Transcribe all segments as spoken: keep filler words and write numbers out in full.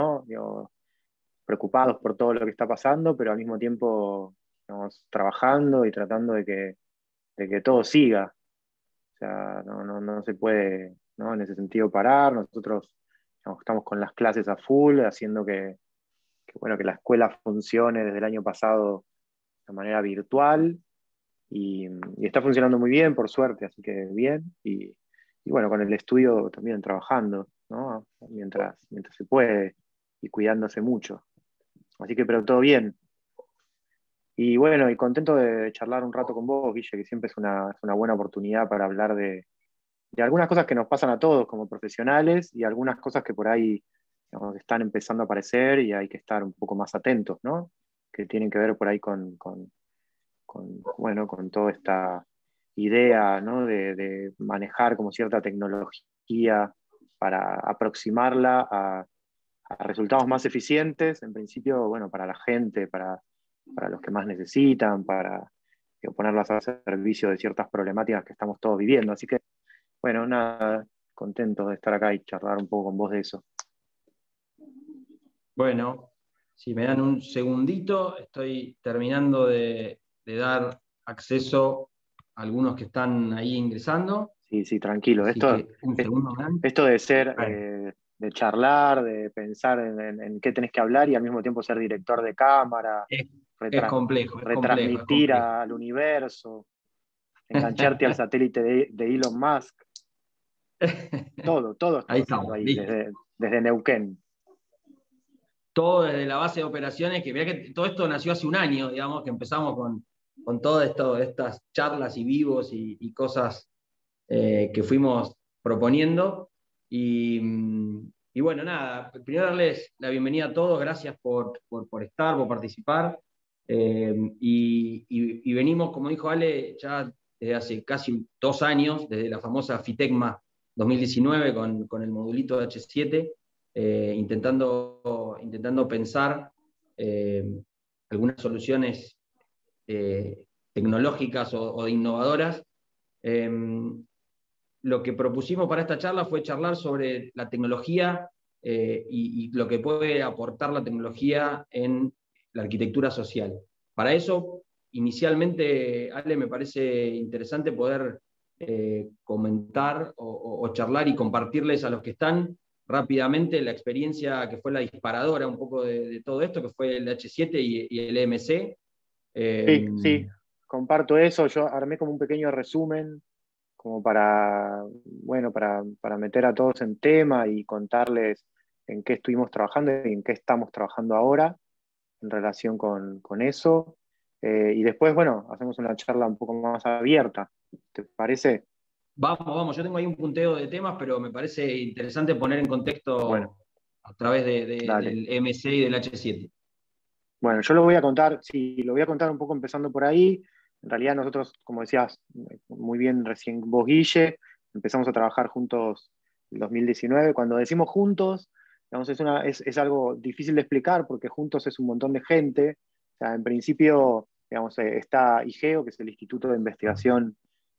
Digo, preocupados por todo lo que está pasando, pero al mismo tiempo digamos, trabajando y tratando de que, de que todo siga. O sea, no, no, no se puede, ¿no? En ese sentido parar. Nosotros digamos, estamos con las clases a full, haciendo que, que, bueno, que la escuela funcione desde el año pasado de manera virtual y, y está funcionando muy bien, por suerte, así que bien. Y, y bueno, con el estudio también trabajando, ¿no? Mientras, mientras se puede y cuidándose mucho. Así que, pero todo bien. Y bueno, y contento de charlar un rato con vos, Guille, que siempre es una, es una buena oportunidad para hablar de, de algunas cosas que nos pasan a todos como profesionales y algunas cosas que por ahí digamos, están empezando a aparecer y hay que estar un poco más atentos, ¿no? Que tienen que ver por ahí con, con, con, bueno, con toda esta idea, ¿no? de, de manejar como cierta tecnología para aproximarla a, a resultados más eficientes, en principio, bueno, para la gente, para, para los que más necesitan, para digo, ponerlas a servicio de ciertas problemáticas que estamos todos viviendo. Así que, bueno, nada, contento de estar acá y charlar un poco con vos de eso. Bueno, si me dan un segundito, estoy terminando de, de dar acceso a algunos que están ahí ingresando. Sí, sí, tranquilo. Así Esto, que un segundo, ¿me dan? esto de ser, Bueno, eh, de charlar, de pensar en, en, en qué tenés que hablar y al mismo tiempo ser director de cámara, es, es retra- complejo, es complejo, es retransmitir complejo. a- al universo, engancharte al satélite de, de Elon Musk, todo, todo Ahí estás haciendo estamos, ahí, listo. desde, desde Neuquén. Todo desde la base de operaciones, que mirá que todo esto nació hace un año, digamos, que empezamos con, con todas esto, estas charlas y vivos y, y cosas eh, que fuimos proponiendo. Y, y, bueno, nada, primero darles la bienvenida a todos, gracias por, por, por estar, por participar. Eh, y, y, y venimos, como dijo Ale, ya desde hace casi dos años, desde la famosa FITECMA dos mil diecinueve con, con el modulito de H siete, eh, intentando, intentando pensar eh, algunas soluciones eh, tecnológicas o, o innovadoras. Eh, lo que propusimos para esta charla fue charlar sobre la tecnología eh, y, y lo que puede aportar la tecnología en la arquitectura social. Para eso, inicialmente, Ale, me parece interesante poder eh, comentar o, o, o charlar y compartirles a los que están rápidamente la experiencia que fue la disparadora un poco de, de todo esto, que fue el H siete y, y el E M C. Eh, Sí, sí, comparto eso. Yo armé como un pequeño resumen, como para, bueno, para, para meter a todos en tema y contarles en qué estuvimos trabajando y en qué estamos trabajando ahora en relación con, con eso. Eh, y después, bueno, hacemos una charla un poco más abierta. ¿Te parece? Vamos, vamos, yo tengo ahí un punteo de temas, pero me parece interesante poner en Bueno, contexto a través de, de, dale. del M C y del H siete. Bueno, yo lo voy a contar, sí, lo voy a contar un poco empezando por ahí. En realidad nosotros, como decías muy bien recién vos, Guille, empezamos a trabajar juntos en dos mil diecinueve. Cuando decimos juntos, digamos, es, una, es, es algo difícil de explicar porque juntos es un montón de gente. O sea, en principio, digamos, eh, está IGEO, que es el Instituto de Investigación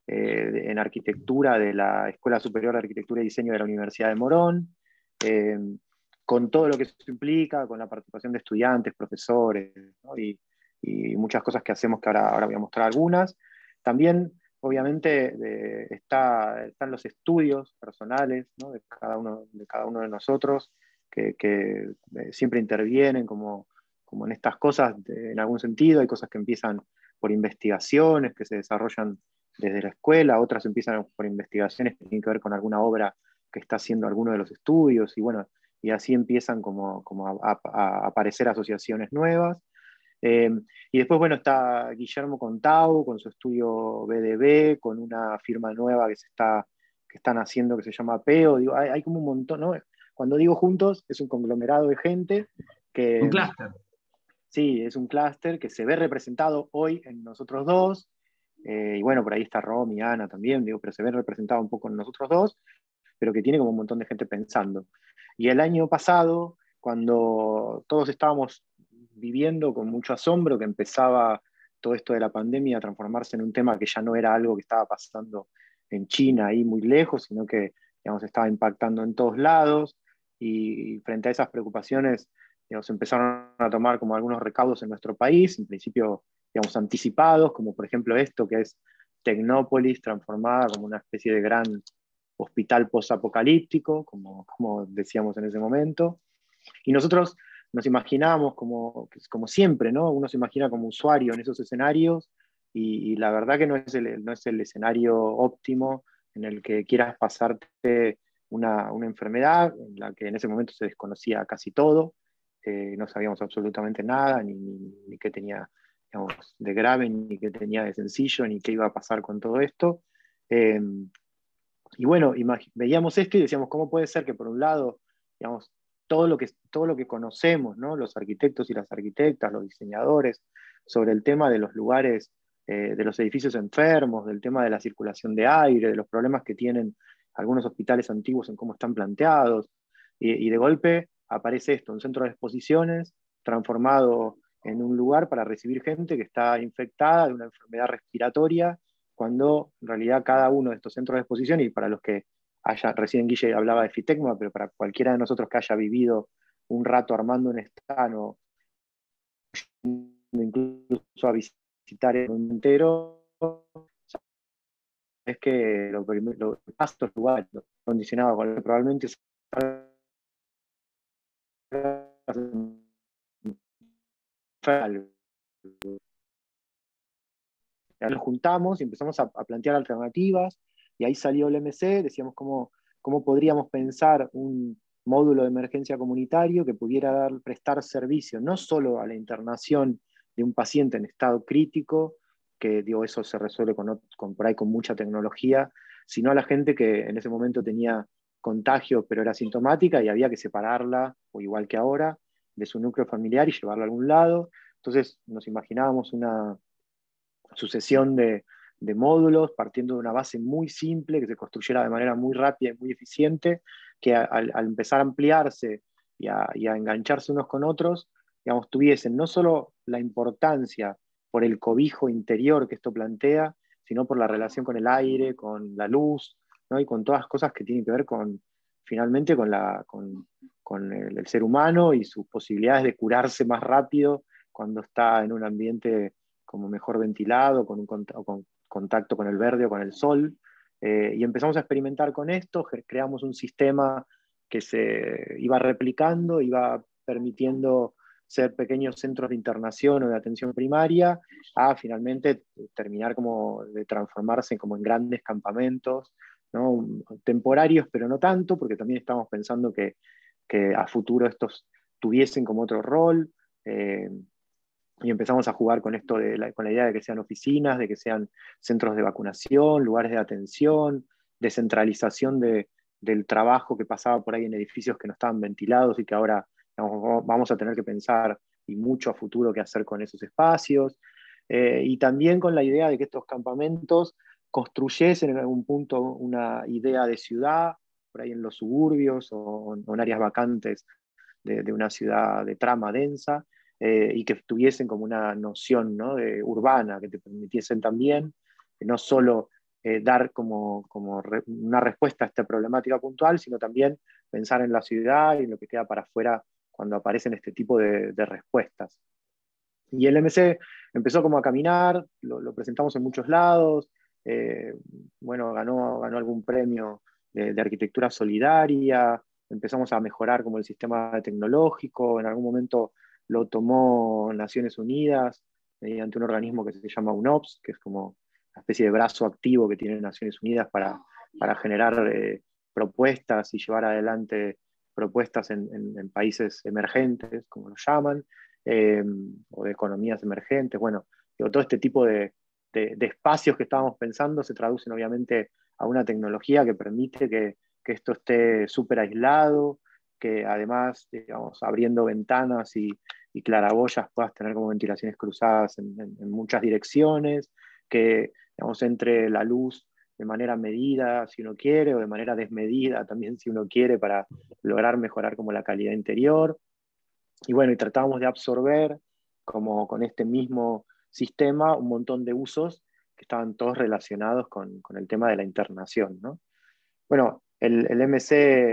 eh, en Arquitectura de la Escuela Superior de Arquitectura y Diseño de la Universidad de Morón. Eh, con todo lo que eso implica, con la participación de estudiantes, profesores, ¿no? y, y, muchas cosas que hacemos que ahora, ahora voy a mostrar algunas. También, obviamente, de, está, están los estudios personales, ¿no? de, cada uno, de cada uno de nosotros, que, que eh, siempre intervienen como, como en estas cosas de, en algún sentido. Hay cosas que empiezan por investigaciones que se desarrollan desde la escuela, otras empiezan por investigaciones que tienen que ver con alguna obra que está haciendo alguno de los estudios, y bueno, y así empiezan como, como a, a, a, aparecer asociaciones nuevas. Eh, y después, bueno, está Guillermo Contau con su estudio B D B, con una firma nueva que, se está, que están haciendo que se llama PEO. Digo, hay, hay como un montón, ¿no? Cuando digo juntos, es un conglomerado de gente Un que, clúster. sí, es un clúster que se ve representado hoy en nosotros dos. Eh, y bueno, por ahí está Romy, Ana también, digo, pero se ve representado un poco en nosotros dos, pero que tiene como un montón de gente pensando. Y el año pasado, cuando todos estábamos viviendo con mucho asombro que empezaba todo esto de la pandemia a transformarse en un tema que ya no era algo que estaba pasando en China, ahí muy lejos, sino que digamos, estaba impactando en todos lados, y frente a esas preocupaciones, digamos, empezaron a tomar como algunos recaudos en nuestro país, en principio, digamos, anticipados, como por ejemplo esto que es Tecnópolis transformada como una especie de gran hospital posapocalíptico, como, como decíamos en ese momento. Y nosotros nos imaginábamos como, como siempre, ¿no? Uno se imagina como usuario en esos escenarios y, y la verdad que no es, el, no es el escenario óptimo en el que quieras pasarte una, una enfermedad en la que en ese momento se desconocía casi todo, eh, no sabíamos absolutamente nada, ni, ni, ni qué tenía, digamos, de grave, ni qué tenía de sencillo, ni qué iba a pasar con todo esto. Eh, y bueno, veíamos esto y decíamos, ¿cómo puede ser que por un lado, digamos, todo lo que, todo lo que conocemos, ¿no? Los arquitectos y las arquitectas, los diseñadores, sobre el tema de los lugares, eh, de los edificios enfermos, del tema de la circulación de aire, de los problemas que tienen algunos hospitales antiguos en cómo están planteados, y, y de golpe aparece esto, un centro de exposiciones transformado en un lugar para recibir gente que está infectada de una enfermedad respiratoria, cuando en realidad cada uno de estos centros de exposición, y para los que haya, recién Guille hablaba de Fitecma, pero para cualquiera de nosotros que haya vivido un rato armando un stand o incluso a visitar el mundo entero, es que lo primero, estos lugares condicionados con lo probablemente nos juntamos y empezamos a, a plantear alternativas, y ahí salió el M C, decíamos cómo, cómo podríamos pensar un módulo de emergencia comunitario que pudiera dar, prestar servicio no solo a la internación de un paciente en estado crítico, que digo, eso se resuelve con, con, por ahí con mucha tecnología, sino a la gente que en ese momento tenía contagio pero era sintomática y había que separarla, o igual que ahora, de su núcleo familiar y llevarla a algún lado. Entonces nos imaginábamos una sucesión de, de módulos partiendo de una base muy simple que se construyera de manera muy rápida y muy eficiente, que a, al, al empezar a ampliarse y a, y a engancharse unos con otros, digamos, tuviesen no solo la importancia por el cobijo interior que esto plantea, sino por la relación con el aire, con la luz, ¿no? Y con todas las cosas que tienen que ver con, finalmente, con, la, con, con el, el ser humano y sus posibilidades de curarse más rápido cuando está en un ambiente como mejor ventilado, con un contacto con, contacto con el verde o con el sol. Eh, y empezamos a experimentar con esto, creamos un sistema que se iba replicando, iba permitiendo ser pequeños centros de internación o de atención primaria, a finalmente terminar como de transformarse como en grandes campamentos, ¿no? Temporarios, pero no tanto, porque también estamos pensando que, que a futuro estos tuviesen como otro rol. Eh, y empezamos a jugar con esto de la, con la idea de que sean oficinas, de que sean centros de vacunación, lugares de atención, descentralización de, del trabajo que pasaba por ahí en edificios que no estaban ventilados y que ahora, digamos, vamos a tener que pensar y mucho a futuro qué hacer con esos espacios. Eh, y también con la idea de que estos campamentos construyesen en algún punto una idea de ciudad, por ahí en los suburbios o, o en áreas vacantes de, de una ciudad de trama densa, eh, y que tuviesen como una noción, ¿no?, de, urbana, que te permitiesen también eh, no solo eh, dar como, como re, una respuesta a esta problemática puntual, sino también pensar en la ciudad y en lo que queda para afuera cuando aparecen este tipo de, de respuestas. Y el M C empezó como a caminar, lo, lo presentamos en muchos lados, eh, bueno, ganó, ganó algún premio de, de arquitectura solidaria, empezamos a mejorar como el sistema tecnológico, en algún momento lo tomó Naciones Unidas mediante un organismo que se llama UNOPS, que es como una especie de brazo activo que tiene Naciones Unidas para, para generar eh, propuestas y llevar adelante propuestas en, en, en países emergentes, como lo llaman. Eh, o de economías emergentes. Bueno, digo, todo este tipo de, de, de, espacios que estábamos pensando se traducen obviamente a una tecnología que permite que, que esto esté súper aislado, que además, digamos, abriendo ventanas y, y claraboyas puedas tener como ventilaciones cruzadas en, en, en muchas direcciones, que, digamos, entre la luz de manera medida si uno quiere, o de manera desmedida también si uno quiere, para lograr mejorar como la calidad interior. Y bueno, y tratábamos de absorber, como con este mismo sistema, un montón de usos que estaban todos relacionados con, con el tema de la internación, ¿no? Bueno, el, el M C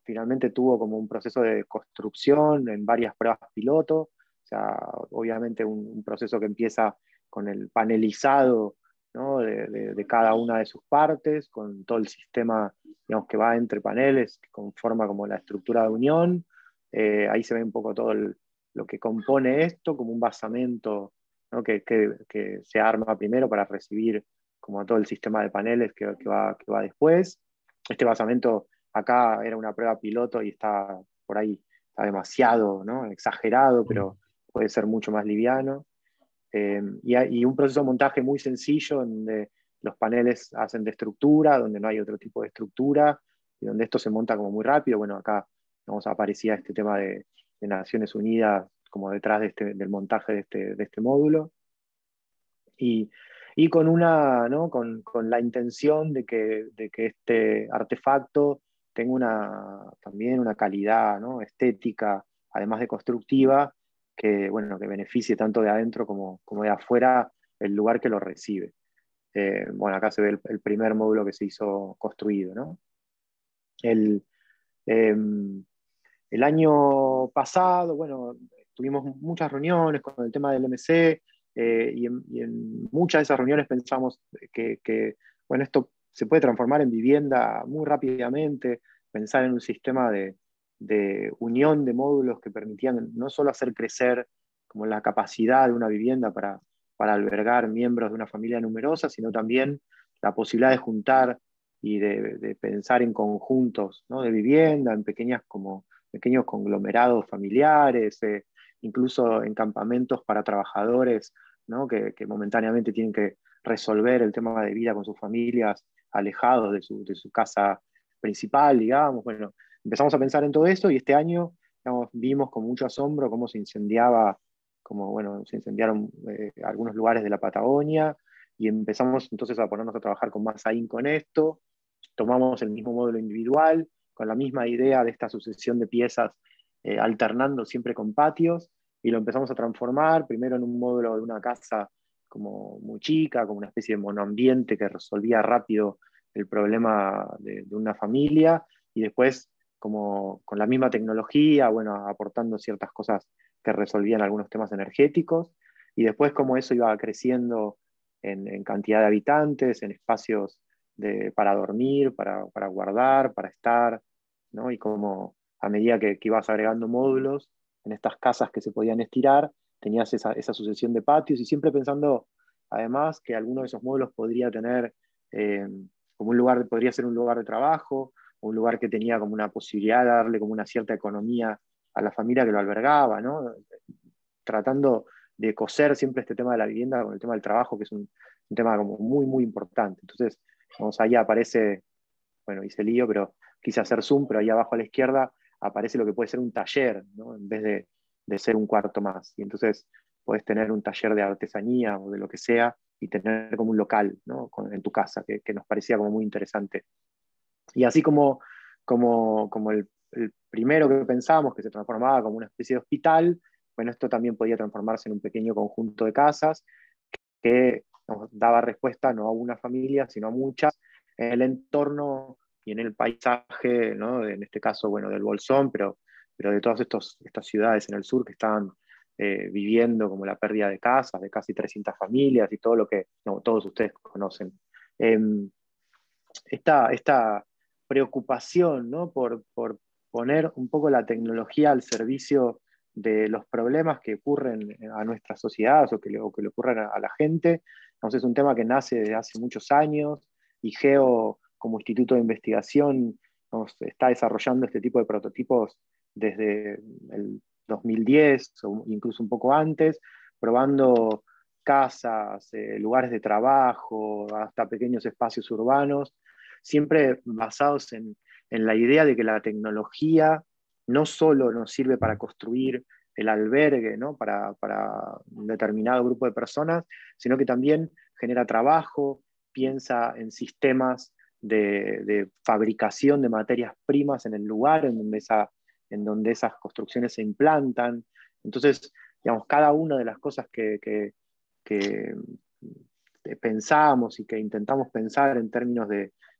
finalmente tuvo como un proceso de construcción en varias pruebas piloto, o sea, obviamente un, un proceso que empieza con el panelizado, ¿no? de, de, de cada una de sus partes, con todo el sistema, digamos, que va entre paneles, que conforma como la estructura de unión. Eh, ahí se ve un poco todo el, lo que compone esto, como un basamento, ¿no? que, que, que se arma primero para recibir como todo el sistema de paneles que, que, va, que va después. Este basamento acá era una prueba piloto y está por ahí, está demasiado, ¿no? exagerado, pero puede ser mucho más liviano. Eh, y, hay, y un proceso de montaje muy sencillo, donde los paneles hacen de estructura, donde no hay otro tipo de estructura, y donde esto se monta como muy rápido. Bueno, acá vamos, aparecía este tema de, de Naciones Unidas como detrás de este, del montaje de este, de este módulo. Y, y con, una, ¿no? con, con la intención de que, de que este artefacto tenga una, también una calidad, ¿no? estética, además de constructiva, que, bueno, que beneficie tanto de adentro como, como de afuera el lugar que lo recibe. Eh, bueno, acá se ve el, el, primer módulo que se hizo construido, ¿no? El, eh, el año pasado, bueno, tuvimos muchas reuniones con el tema del M C, eh, y, en, y, en, muchas de esas reuniones pensamos que, que, bueno, esto se puede transformar en vivienda muy rápidamente, pensar en un sistema de, de unión de módulos que permitían no solo hacer crecer como la capacidad de una vivienda para, para albergar miembros de una familia numerosa, sino también la posibilidad de juntar y de, de pensar en conjuntos, ¿no? de vivienda, en pequeñas como pequeños conglomerados familiares, eh, incluso en campamentos para trabajadores, ¿no? que, que momentáneamente tienen que resolver el tema de vida con sus familias, alejados de su, de su casa principal, digamos. Bueno, empezamos a pensar en todo esto y este año, digamos, vimos con mucho asombro cómo se incendiaba, como, bueno, se incendiaron eh, algunos lugares de la Patagonia, y empezamos entonces a ponernos a trabajar con más ahínco en esto. Tomamos el mismo módulo individual, con la misma idea de esta sucesión de piezas, eh, alternando siempre con patios, y lo empezamos a transformar, primero en un módulo de una casa como muy chica, como una especie de monoambiente que resolvía rápido el problema de, de una familia, y después como con la misma tecnología, bueno, aportando ciertas cosas que resolvían algunos temas energéticos, y después como eso iba creciendo en, en cantidad de habitantes, en espacios de, para dormir, para, para guardar, para estar, ¿no? Y como a medida que, que ibas agregando módulos en estas casas que se podían estirar, tenías esa, esa sucesión de patios, y siempre pensando además que alguno de esos módulos podría tener eh, como un lugar, podría ser un lugar de trabajo, un lugar que tenía como una posibilidad de darle como una cierta economía a la familia que lo albergaba, ¿no? Tratando de coser siempre este tema de la vivienda con el tema del trabajo, que es un, un tema como muy, muy importante. Entonces, vamos, ahí aparece, bueno, hice lío, pero quise hacer zoom, pero ahí abajo a la izquierda aparece lo que puede ser un taller, ¿no? En vez de, de ser un cuarto más. Y entonces podés tener un taller de artesanía o de lo que sea, y tener como un local, ¿no? en tu casa, que, que nos parecía como muy interesante. Y así como, como, como el, el primero que pensábamos, que se transformaba como una especie de hospital, bueno, esto también podía transformarse en un pequeño conjunto de casas que nos daba respuesta no a una familia, sino a muchas, en el entorno y en el paisaje, ¿no? En este caso, bueno, del Bolsón, pero, pero de todas estos, estas ciudades en el sur que estaban eh, viviendo como la pérdida de casas, de casi trescientas familias y todo lo que no, todos ustedes conocen. Eh, esta, esta preocupación, ¿no? por, por poner un poco la tecnología al servicio de los problemas que ocurren a nuestras sociedades o que le, o que le ocurren a, a la gente. Entonces, es un tema que nace desde hace muchos años, y Geo, como instituto de investigación, nos está desarrollando este tipo de prototipos desde el dos mil diez o incluso un poco antes, probando casas, eh, lugares de trabajo, hasta pequeños espacios urbanos, siempre basados en, en la idea de que la tecnología no solo nos sirve para construir el albergue, ¿no? para, para un determinado grupo de personas, sino que también genera trabajo, piensa en sistemas de, de fabricación de materias primas en el lugar en donde, esa, en donde esas construcciones se implantan. Entonces, digamos, cada una de las cosas que, que, que pensamos y que intentamos pensar en términos de,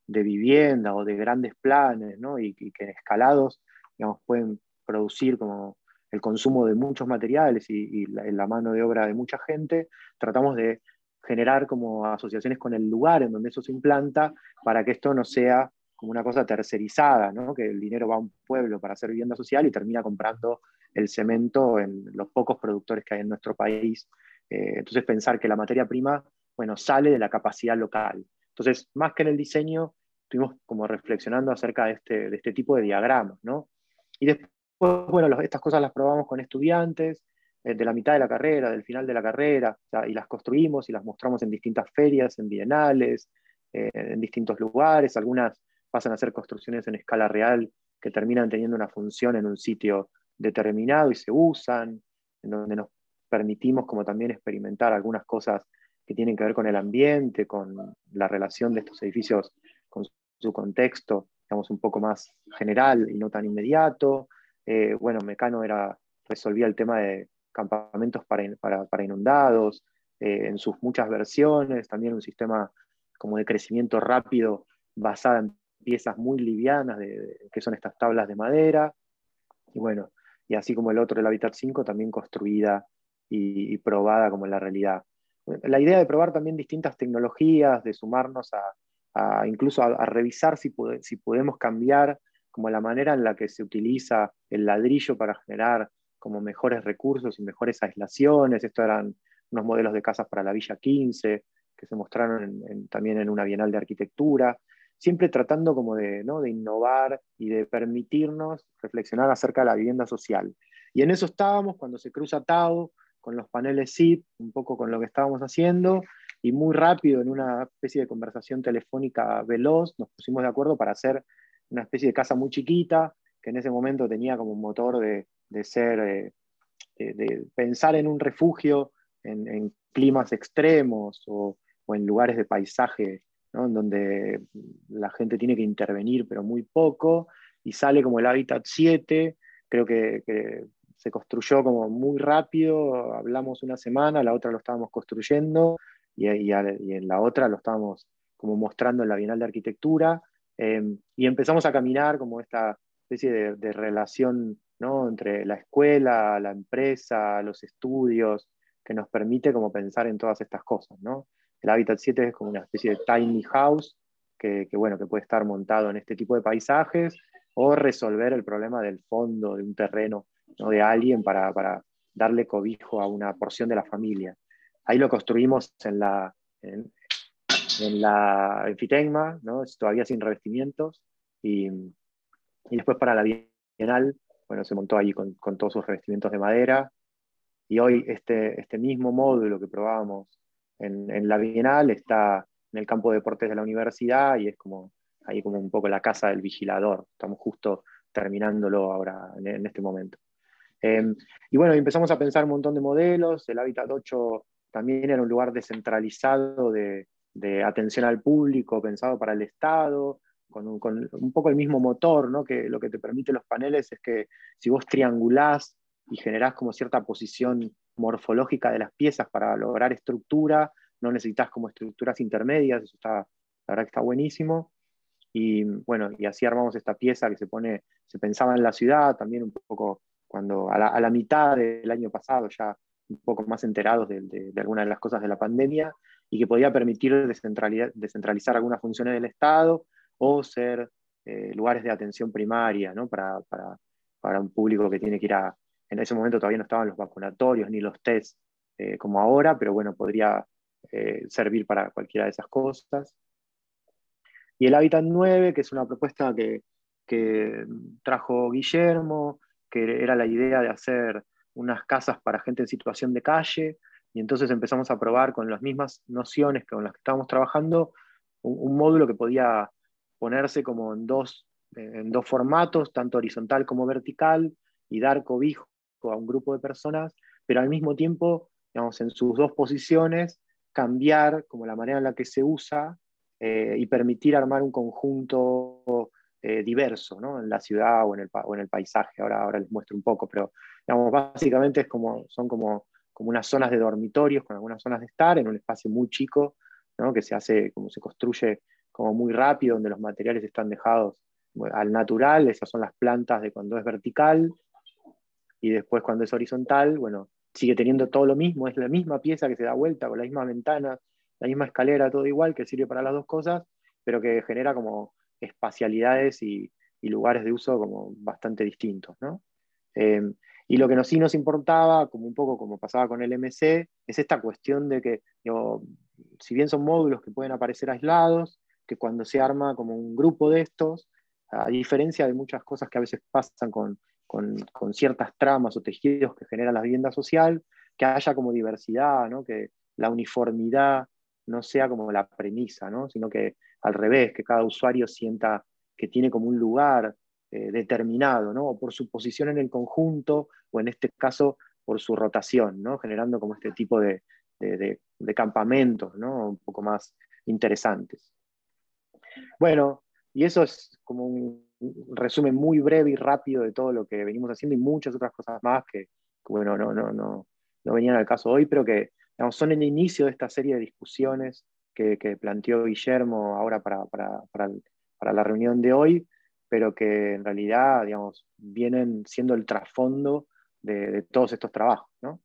de vivienda o de grandes planes, ¿no? y, y que escalados, digamos, pueden producir como el consumo de muchos materiales y, y la, la mano de obra de mucha gente, tratamos de generar como asociaciones con el lugar en donde eso se implanta para que esto no sea como una cosa tercerizada, ¿no? Que el dinero va a un pueblo para hacer vivienda social y termina comprando el cemento en los pocos productores que hay en nuestro país. Eh, entonces pensar que la materia prima, bueno, sale de la capacidad local. Entonces, más que en el diseño, estuvimos como reflexionando acerca de este, de este tipo de diagramas, ¿no? Y después, bueno, los, estas cosas las probamos con estudiantes eh, de la mitad de la carrera, del final de la carrera, o sea, y las construimos y las mostramos en distintas ferias, en bienales, eh, en distintos lugares. Algunas pasan a ser construcciones en escala real que terminan teniendo una función en un sitio determinado y se usan, en donde nos permitimos como también experimentar algunas cosas que tienen que ver con el ambiente, con la relación de estos edificios con su contexto, digamos, un poco más general y no tan inmediato. Eh, bueno, Mecano era, resolvía el tema de campamentos para, para, para inundados, eh, en sus muchas versiones, también un sistema como de crecimiento rápido basada en piezas muy livianas, de, de, que son estas tablas de madera, y bueno, y así como el otro, el Habitat cinco, también construida y, y probada como en la realidad. La idea de probar también distintas tecnologías, de sumarnos a, a incluso a, a revisar si, puede, si podemos cambiar como la manera en la que se utiliza el ladrillo para generar como mejores recursos y mejores aislaciones. Estos eran unos modelos de casas para la Villa quince, que se mostraron en, en, también en una Bienal de Arquitectura, siempre tratando como de, ¿no? de innovar y de permitirnos reflexionar acerca de la vivienda social. Y en eso estábamos cuando se cruza Tao con los paneles S I P, un poco con lo que estábamos haciendo, y muy rápido, en una especie de conversación telefónica veloz, nos pusimos de acuerdo para hacer una especie de casa muy chiquita, que en ese momento tenía como un motor de, de ser, eh, de, de, pensar en un refugio en, en climas extremos o, o, en lugares de paisaje, ¿no? En donde la gente tiene que intervenir, pero muy poco, y sale como el Habitat siete, creo que, que se construyó como muy rápido, hablamos una semana, la otra lo estábamos construyendo, y, y, y en la otra lo estábamos como mostrando en la Bienal de Arquitectura, eh, y empezamos a caminar como esta especie de, de relación, ¿no? Entre la escuela, la empresa, los estudios, que nos permite como pensar en todas estas cosas, ¿no? El Habitat siete es como una especie de tiny house que, que, bueno, que puede estar montado en este tipo de paisajes o resolver el problema del fondo de un terreno, ¿no? De alguien para, para darle cobijo a una porción de la familia. Ahí lo construimos en la, en, en la Enfitecma, ¿no? Es todavía sin revestimientos, y, y después para la Bienal, bueno, se montó allí con, con todos sus revestimientos de madera, y hoy este, este mismo módulo que probábamos en, en la Bienal está en el campo de deportes de la universidad y es como ahí como un poco la casa del vigilador. Estamos justo terminándolo ahora en, en este momento. Eh, y bueno, empezamos a pensar un montón de modelos. El Habitat ocho también era un lugar descentralizado de, de atención al público, pensado para el Estado, con un, con un poco el mismo motor, ¿no? Que lo que te permite los paneles es que si vos triangulás y generás como cierta posición morfológica de las piezas para lograr estructura, no necesitas como estructuras intermedias, eso está, la verdad que está buenísimo. Y bueno, y así armamos esta pieza que se pone, se pensaba en la ciudad, también un poco cuando a la, a la mitad del año pasado, ya un poco más enterados de, de, de algunas de las cosas de la pandemia, y que podía permitir descentralizar algunas funciones del Estado o ser eh, lugares de atención primaria, ¿no? para, para, para un público que tiene que ir a... En ese momento todavía no estaban los vacunatorios ni los test eh, como ahora, pero bueno, podría eh, servir para cualquiera de esas cosas. Y el Habitat nueve, que es una propuesta que, que trajo Guillermo, que era la idea de hacer unas casas para gente en situación de calle, y entonces empezamos a probar con las mismas nociones con las que estábamos trabajando, un, un módulo que podía ponerse como en dos, en dos formatos, tanto horizontal como vertical, y dar cobijo a un grupo de personas, pero al mismo tiempo, digamos, en sus dos posiciones, cambiar como la manera en la que se usa eh, y permitir armar un conjunto eh, diverso, ¿no? En la ciudad o en el, o en el paisaje. Ahora, ahora les muestro un poco, pero digamos, básicamente es como, son como, como unas zonas de dormitorios con algunas zonas de estar en un espacio muy chico, ¿no? Que se hace, como se construye como muy rápido, donde los materiales están dejados al natural, esas son las plantas de cuando es vertical, y después cuando es horizontal, bueno, sigue teniendo todo lo mismo, es la misma pieza que se da vuelta, con la misma ventana, la misma escalera, todo igual, que sirve para las dos cosas, pero que genera como espacialidades y, y lugares de uso como bastante distintos, ¿no? Eh, y lo que nos, sí nos importaba, como un poco como pasaba con el M C, es esta cuestión de que, digo, si bien son módulos que pueden aparecer aislados, que cuando se arma como un grupo de estos, a diferencia de muchas cosas que a veces pasan con, con, con ciertas tramas o tejidos que generan la vivienda social, que haya como diversidad, ¿no? Que la uniformidad no sea como la premisa, ¿no? Sino que al revés, que cada usuario sienta que tiene como un lugar eh, determinado, ¿no? O por su posición en el conjunto, o en este caso por su rotación, ¿no? Generando como este tipo de, de, de, de campamentos, ¿no? Un poco más interesantes. Bueno, y eso es como un resumen muy breve y rápido de todo lo que venimos haciendo y muchas otras cosas más que, que bueno, no, no, no, no venían al caso hoy, pero que digamos, son el inicio de esta serie de discusiones que, que planteó Guillermo ahora para, para, para, el, para la reunión de hoy, pero que en realidad digamos, vienen siendo el trasfondo de, de todos estos trabajos, ¿no?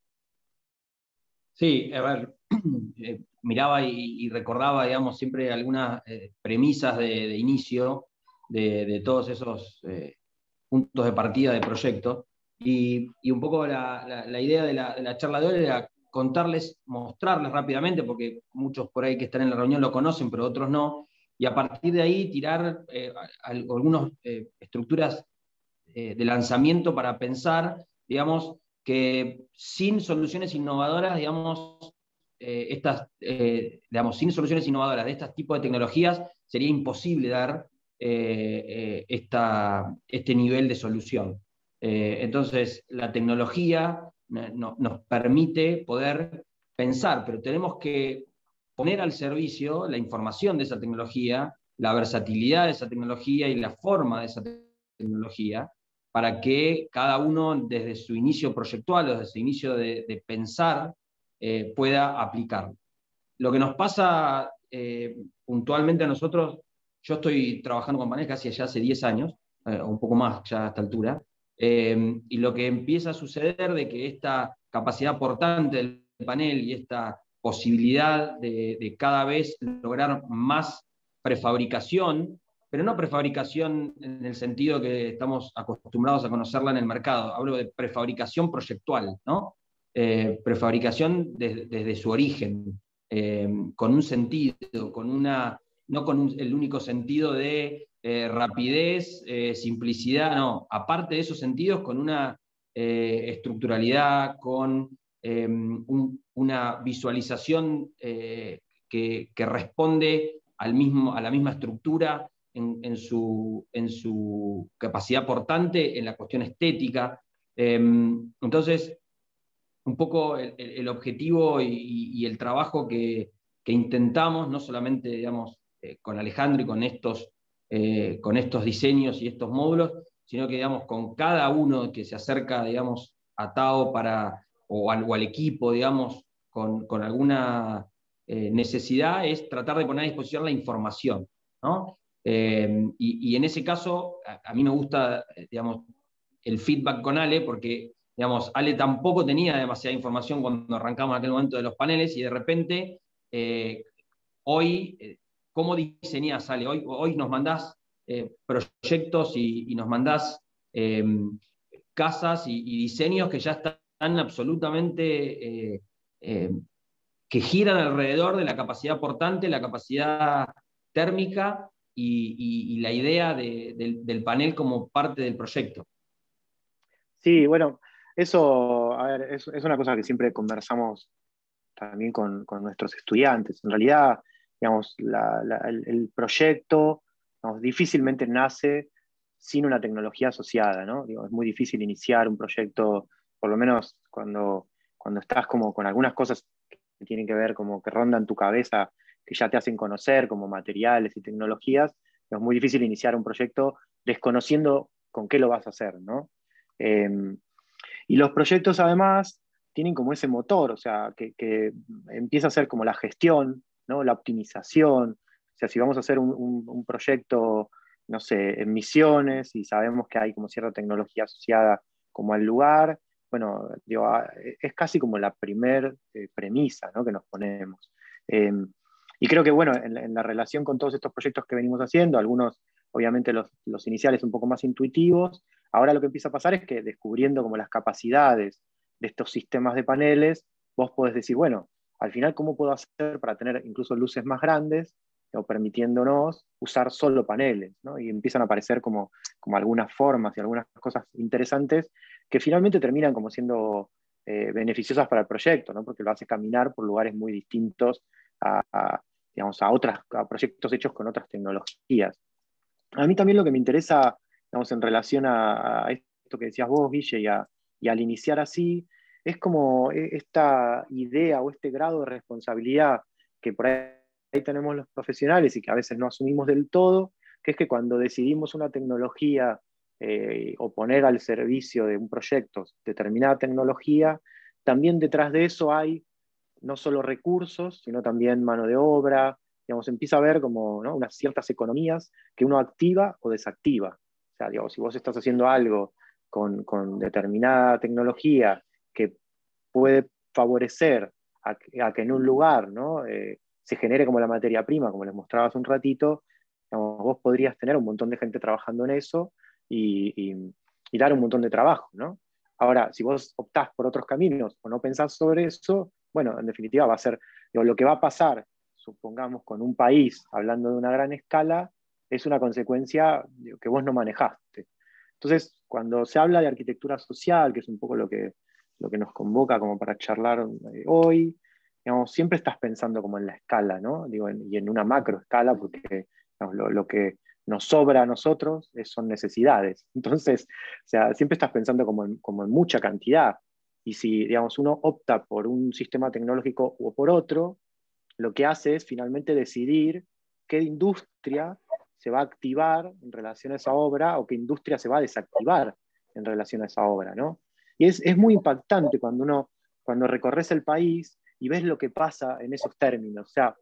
Sí, a ver, eh, miraba y, y recordaba, digamos, siempre algunas eh, premisas de, de inicio de, de todos esos eh, puntos de partida de proyecto. Y, y un poco la, la, la idea de la, de la charla de hoy era contarles, mostrarles rápidamente, porque muchos por ahí que están en la reunión lo conocen, pero otros no, y a partir de ahí tirar eh, algunas eh, estructuras eh, de lanzamiento para pensar, digamos, que sin soluciones innovadoras, digamos, eh, estas, eh, digamos, sin soluciones innovadoras de este tipo de tecnologías, sería imposible dar eh, eh, esta, este nivel de solución. Eh, entonces, la tecnología no, nos permite poder pensar, pero tenemos que poner al servicio la información de esa tecnología, la versatilidad de esa tecnología y la forma de esa tecnología, para que cada uno desde su inicio proyectual o desde su inicio de, de pensar eh, pueda aplicarlo. Lo que nos pasa eh, puntualmente a nosotros, yo estoy trabajando con paneles casi ya hace diez años, eh, o un poco más ya a esta altura, eh, y lo que empieza a suceder de que esta capacidad portante del panel y esta posibilidad de, de cada vez lograr más prefabricación, pero no prefabricación en el sentido que estamos acostumbrados a conocerla en el mercado, hablo de prefabricación proyectual, ¿no? Eh, prefabricación desde, desde su origen, eh, con un sentido, con una, no con un, el único sentido de eh, rapidez, eh, simplicidad, no, aparte de esos sentidos, con una eh, estructuralidad, con eh, un, una visualización eh, que, que, responde al mismo, a la misma estructura en, en, su, en su capacidad portante, en la cuestión estética. Eh, entonces, un poco el, el objetivo y, y, el trabajo que, que, intentamos, no solamente digamos, eh, con Alejandro y con estos, eh, con estos diseños y estos módulos, sino que digamos, con cada uno que se acerca digamos, a Tao para, o, al, o al equipo digamos, con, con alguna eh, necesidad, es tratar de poner a disposición la información, ¿no? Eh, y, y en ese caso, a, a mí me gusta digamos, el feedback con Ale, porque digamos, Ale tampoco tenía demasiada información cuando arrancamos en aquel momento de los paneles y de repente, eh, hoy, eh, ¿cómo diseñás, Ale? Hoy, hoy nos mandás eh, proyectos y, y, nos mandás eh, casas y, y, diseños que ya están absolutamente, eh, eh, que giran alrededor de la capacidad portante, la capacidad térmica y, y, y la idea de, de, del panel como parte del proyecto. Sí, bueno, eso, a ver, es, es una cosa que siempre conversamos también con, con nuestros estudiantes. En realidad, digamos, la, la, el, el, proyecto digamos, difícilmente nace sin una tecnología asociada, ¿no? Digo, es muy difícil iniciar un proyecto, por lo menos cuando, cuando estás como con algunas cosas que tienen que ver, como que rondan tu cabeza, que ya te hacen conocer, como materiales y tecnologías, es muy difícil iniciar un proyecto desconociendo con qué lo vas a hacer, ¿no? Eh, y los proyectos además tienen como ese motor, o sea, que, que empieza a ser como la gestión, ¿no? La optimización, sea, si vamos a hacer un, un, un proyecto, no sé, en Misiones, y sabemos que hay como cierta tecnología asociada como al lugar, bueno, digo, es casi como la primer eh, premisa, ¿no?, que nos ponemos. Eh, y creo que, bueno, en, en la relación con todos estos proyectos que venimos haciendo, algunos, obviamente, los, los iniciales un poco más intuitivos, ahora lo que empieza a pasar es que descubriendo como las capacidades de estos sistemas de paneles, vos podés decir, bueno, al final, ¿cómo puedo hacer para tener incluso luces más grandes, o permitiéndonos usar solo paneles, ¿no? Y empiezan a aparecer como, como algunas formas y algunas cosas interesantes que finalmente terminan como siendo eh, beneficiosas para el proyecto, ¿no? Porque lo hace caminar por lugares muy distintos a, a, digamos, a, otras, a proyectos hechos con otras tecnologías. A mí también lo que me interesa, digamos, en relación a, a esto que decías vos, Guille, y, a, y al iniciar así, es como esta idea o este grado de responsabilidad que por ahí tenemos los profesionales y que a veces no asumimos del todo, que es que cuando decidimos una tecnología eh, o poner al servicio de un proyecto determinada tecnología, también detrás de eso hay no solo recursos, sino también mano de obra, digamos, empieza a haber como, ¿no?, unas ciertas economías que uno activa o desactiva. O sea, digamos, si vos estás haciendo algo con, con determinada tecnología que puede favorecer a, a que en un lugar, ¿no?, eh, se genere como la materia prima, como les mostraba hace un ratito, digamos, vos podrías tener un montón de gente trabajando en eso y, y, y dar un montón de trabajo, ¿no? Ahora, si vos optás por otros caminos o no pensás sobre eso, bueno, en definitiva va a ser, digo, lo que va a pasar, supongamos, con un país, hablando de una gran escala, es una consecuencia, digo, que vos no manejaste. Entonces, cuando se habla de arquitectura social, que es un poco lo que, lo que nos convoca como para charlar eh, hoy, digamos, siempre estás pensando como en la escala, ¿no? Digo, en, y en una macro escala, porque digamos, lo, lo que nos sobra a nosotros es, son necesidades. Entonces, o sea, siempre estás pensando como en, como en mucha cantidad. Y si, digamos, uno opta por un sistema tecnológico o por otro, lo que hace es finalmente decidir qué industria se va a activar en relación a esa obra o qué industria se va a desactivar en relación a esa obra, ¿no? Y es, es muy impactante cuando uno, cuando recorres el país y ves lo que pasa en esos términos. O sea,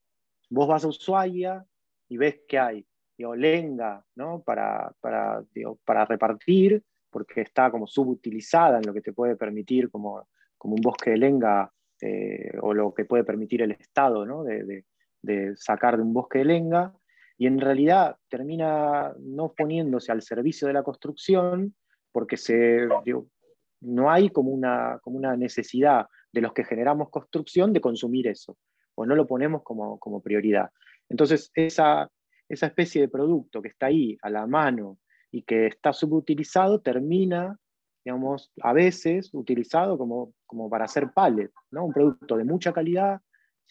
vos vas a Ushuaia y ves que hay, digo, lenga, ¿no?, para, para, digo, para repartir, porque está como subutilizada en lo que te puede permitir como, como un bosque de lenga, eh, o lo que puede permitir el Estado, ¿no?, de, de, de sacar de un bosque de lenga, y en realidad termina no poniéndose al servicio de la construcción, porque se, digo, no hay como una, como una necesidad de los que generamos construcción de consumir eso, o no lo ponemos como, como prioridad. Entonces, esa, esa especie de producto que está ahí a la mano y que está subutilizado termina, digamos, a veces utilizado como, como para hacer pallet, ¿no? Un producto de mucha calidad,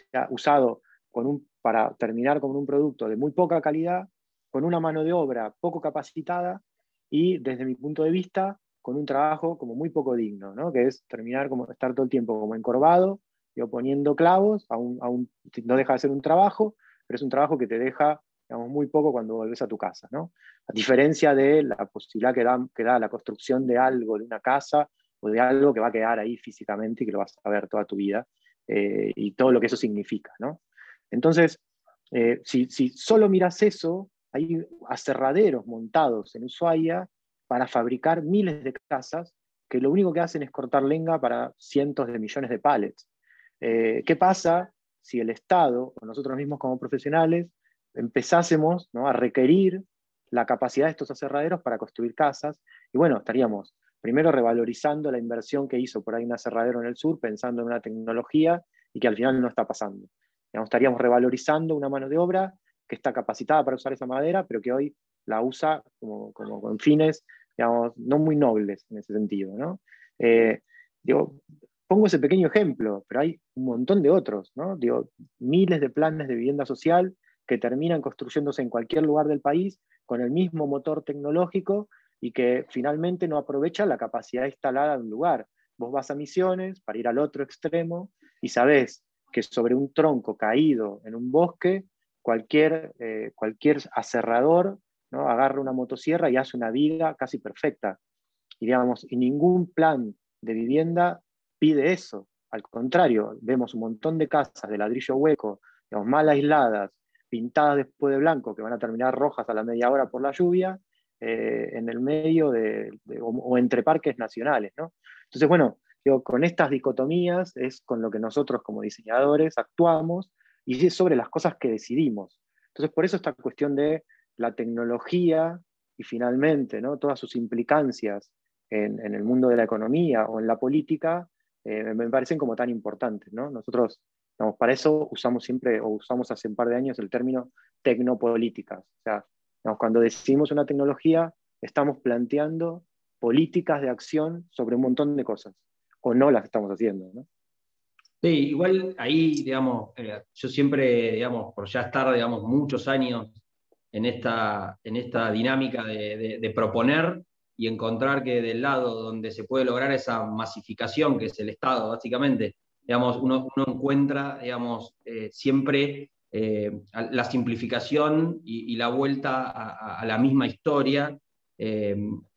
usado con un, para terminar con un producto de muy poca calidad, con una mano de obra poco capacitada y, desde mi punto de vista, con un trabajo como muy poco digno, ¿no?, que es terminar como estar todo el tiempo como encorvado, y poniendo clavos, a un, a un, no deja de ser un trabajo, pero es un trabajo que te deja, digamos, muy poco cuando volvés a tu casa, ¿no? A diferencia de la posibilidad que da, que da la construcción de algo, de una casa, o de algo que va a quedar ahí físicamente y que lo vas a ver toda tu vida, eh, y todo lo que eso significa, ¿no? Entonces, eh, si, si solo miras eso, hay aserraderos montados en Ushuaia para fabricar miles de casas que lo único que hacen es cortar lenga para cientos de millones de pallets. Eh, ¿Qué pasa si el Estado, o nosotros mismos como profesionales, empezásemos, ¿no?, a requerir la capacidad de estos aserraderos para construir casas? Y bueno, estaríamos primero revalorizando la inversión que hizo por ahí un aserradero en el sur, pensando en una tecnología y que al final no está pasando. Digamos, estaríamos revalorizando una mano de obra que está capacitada para usar esa madera, pero que hoy la usa como, como con fines, digamos, no muy nobles en ese sentido, ¿no? Eh, digo, pongo ese pequeño ejemplo, pero hay un montón de otros, ¿no? Digo, miles de planes de vivienda social que terminan construyéndose en cualquier lugar del país con el mismo motor tecnológico y que finalmente no aprovechan la capacidad instalada de un lugar. Vos vas a Misiones para ir al otro extremo y sabés que sobre un tronco caído en un bosque, cualquier, eh, cualquier aserrador, ¿no?, agarra una motosierra y hace una viga casi perfecta. Y, digamos, y ningún plan de vivienda pide eso. Al contrario, vemos un montón de casas de ladrillo hueco, digamos, mal aisladas, pintadas después de blanco, que van a terminar rojas a la media hora por la lluvia, eh, en el medio de, de, o, o entre parques nacionales, ¿no? Entonces, bueno, digo, con estas dicotomías es con lo que nosotros como diseñadores actuamos y es sobre las cosas que decidimos. Entonces, por eso esta cuestión de la tecnología y finalmente, ¿no?, todas sus implicancias en, en el mundo de la economía o en la política, eh, me parecen como tan importantes, ¿no? Nosotros, digamos, para eso usamos siempre, o usamos hace un par de años el término tecnopolíticas. O sea, digamos, cuando decidimos una tecnología, estamos planteando políticas de acción sobre un montón de cosas, o no las estamos haciendo, ¿no? Sí, igual ahí, digamos, eh, yo siempre, digamos, por ya estar, digamos, muchos años en esta, en esta dinámica de, de, de proponer y encontrar que del lado donde se puede lograr esa masificación, que es el Estado, básicamente, digamos, uno, uno encuentra, digamos, eh, siempre eh, la simplificación y, y la vuelta a, a, la misma historia. Eh,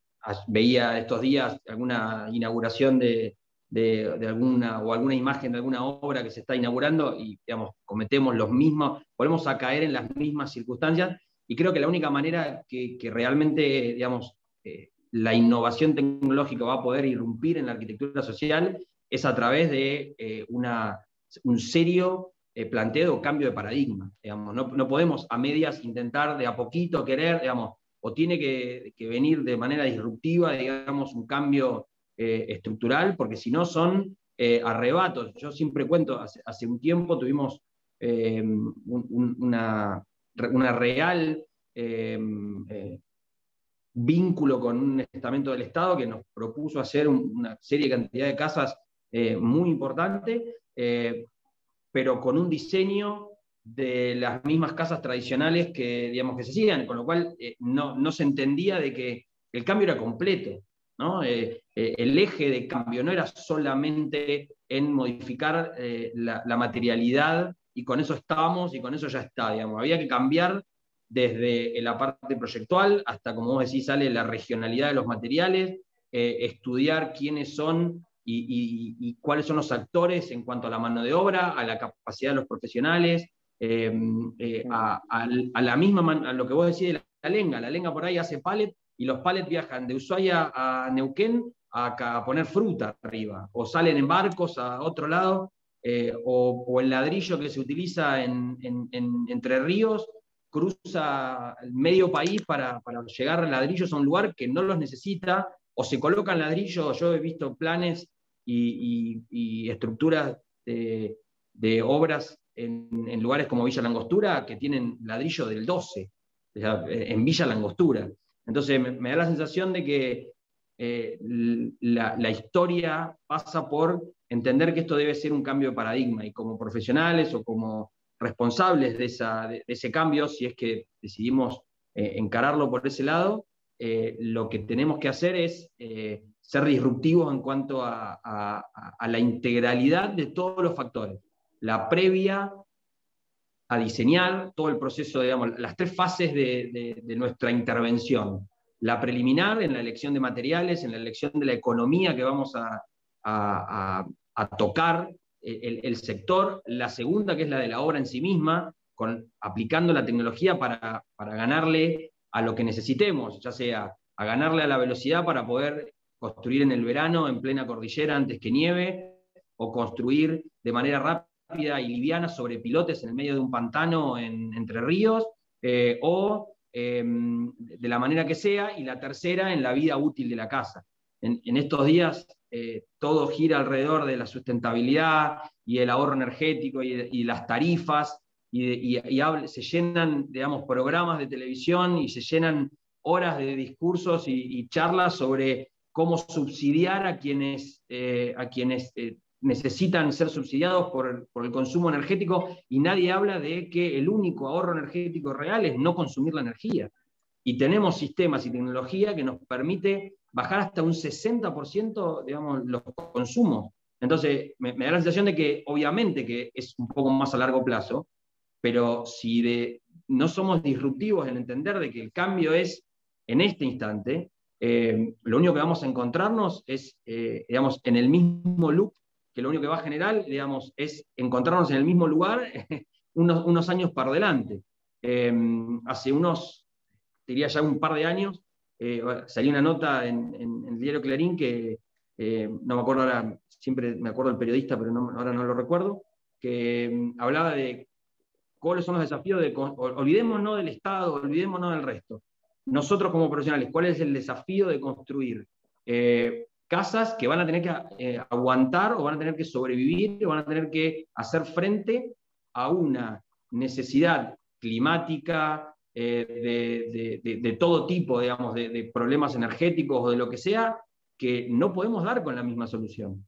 veía estos días alguna inauguración de De, de alguna, o alguna imagen de alguna obra que se está inaugurando y, digamos, cometemos los mismos, volvemos a caer en las mismas circunstancias, y creo que la única manera que, que realmente, digamos, eh, la innovación tecnológica va a poder irrumpir en la arquitectura social es a través de eh, una, un serio eh, planteo o cambio de paradigma. Digamos. No, no podemos a medias intentar de a poquito querer, digamos, o tiene que, que venir de manera disruptiva, digamos, un cambio Eh, estructural, porque si no son eh, arrebatos. Yo siempre cuento, hace, hace un tiempo tuvimos eh, un, un, una, una real eh, eh, vínculo con un estamento del Estado que nos propuso hacer un, una serie de cantidad de casas eh, muy importante, eh, pero con un diseño de las mismas casas tradicionales que, digamos, que se hacían, con lo cual eh, no, no se entendía de que el cambio era completo, ¿no? Eh, eh, el eje de cambio no era solamente en modificar eh, la, la materialidad y con eso estábamos y con eso ya está, digamos. Había que cambiar desde la parte proyectual hasta, como vos decís, sale la regionalidad de los materiales, eh, estudiar quiénes son y, y, y cuáles son los actores en cuanto a la mano de obra, a la capacidad de los profesionales, eh, eh, a, a, a, la misma, man, a lo que vos decís de la, la lenga. La lenga por ahí hace pallet y los pallets viajan de Ushuaia a Neuquén a, a poner fruta arriba, o salen en barcos a otro lado, eh, o, o el ladrillo que se utiliza en, en, en Entre Ríos cruza el medio país para, para llegar ladrillos a un lugar que no los necesita, o se colocan ladrillos. Yo he visto planes y, y, y estructuras de, de obras en, en lugares como Villa Langostura que tienen ladrillo del doce, o sea, en Villa Langostura. Entonces me, me da la sensación de que eh, la, la historia pasa por entender que esto debe ser un cambio de paradigma, y como profesionales o como responsables de, esa, de, de ese cambio, si es que decidimos eh, encararlo por ese lado, eh, lo que tenemos que hacer es eh, ser disruptivos en cuanto a, a, a la integralidad de todos los factores. La previa a diseñar, todo el proceso, digamos, las tres fases de, de, de nuestra intervención. La preliminar, en la elección de materiales, en la elección de la economía que vamos a, a, a, a tocar el, el sector. La segunda, que es la de la obra en sí misma, con, aplicando la tecnología para, para ganarle a lo que necesitemos, ya sea a ganarle a la velocidad para poder construir en el verano, en plena cordillera, antes que nieve, o construir de manera rápida y liviana sobre pilotes en el medio de un pantano en Entre Ríos, eh, o eh, de la manera que sea. Y la tercera, en la vida útil de la casa. En, en estos días eh, todo gira alrededor de la sustentabilidad y el ahorro energético y, y las tarifas, y, y, y hable, se llenan, digamos, programas de televisión y se llenan horas de discursos y, y charlas sobre cómo subsidiar a quienes, eh, a quienes eh, necesitan ser subsidiados por, por el consumo energético, y nadie habla de que el único ahorro energético real es no consumir la energía. Y tenemos sistemas y tecnología que nos permite bajar hasta un sesenta por ciento, digamos, los consumos. Entonces, me, me da la sensación de que obviamente que es un poco más a largo plazo, pero si de, no somos disruptivos en entender de que el cambio es en este instante, eh, lo único que vamos a encontrarnos es, eh, digamos, en el mismo loop, que lo único que va a generar, digamos, es encontrarnos en el mismo lugar unos, unos años para adelante. eh, hace unos, diría ya un par de años, eh, salió una nota en, en, en el diario Clarín que, eh, no me acuerdo ahora, siempre me acuerdo del periodista, pero no, ahora no lo recuerdo, que eh, hablaba de cuáles son los desafíos de, olvidémonos del Estado, olvidémonos del resto. Nosotros como profesionales, ¿cuál es el desafío de construir eh, casas que van a tener que eh, aguantar o van a tener que sobrevivir o van a tener que hacer frente a una necesidad climática, eh, de, de, de, de todo tipo, digamos, de, de problemas energéticos o de lo que sea, que no podemos dar con la misma solución?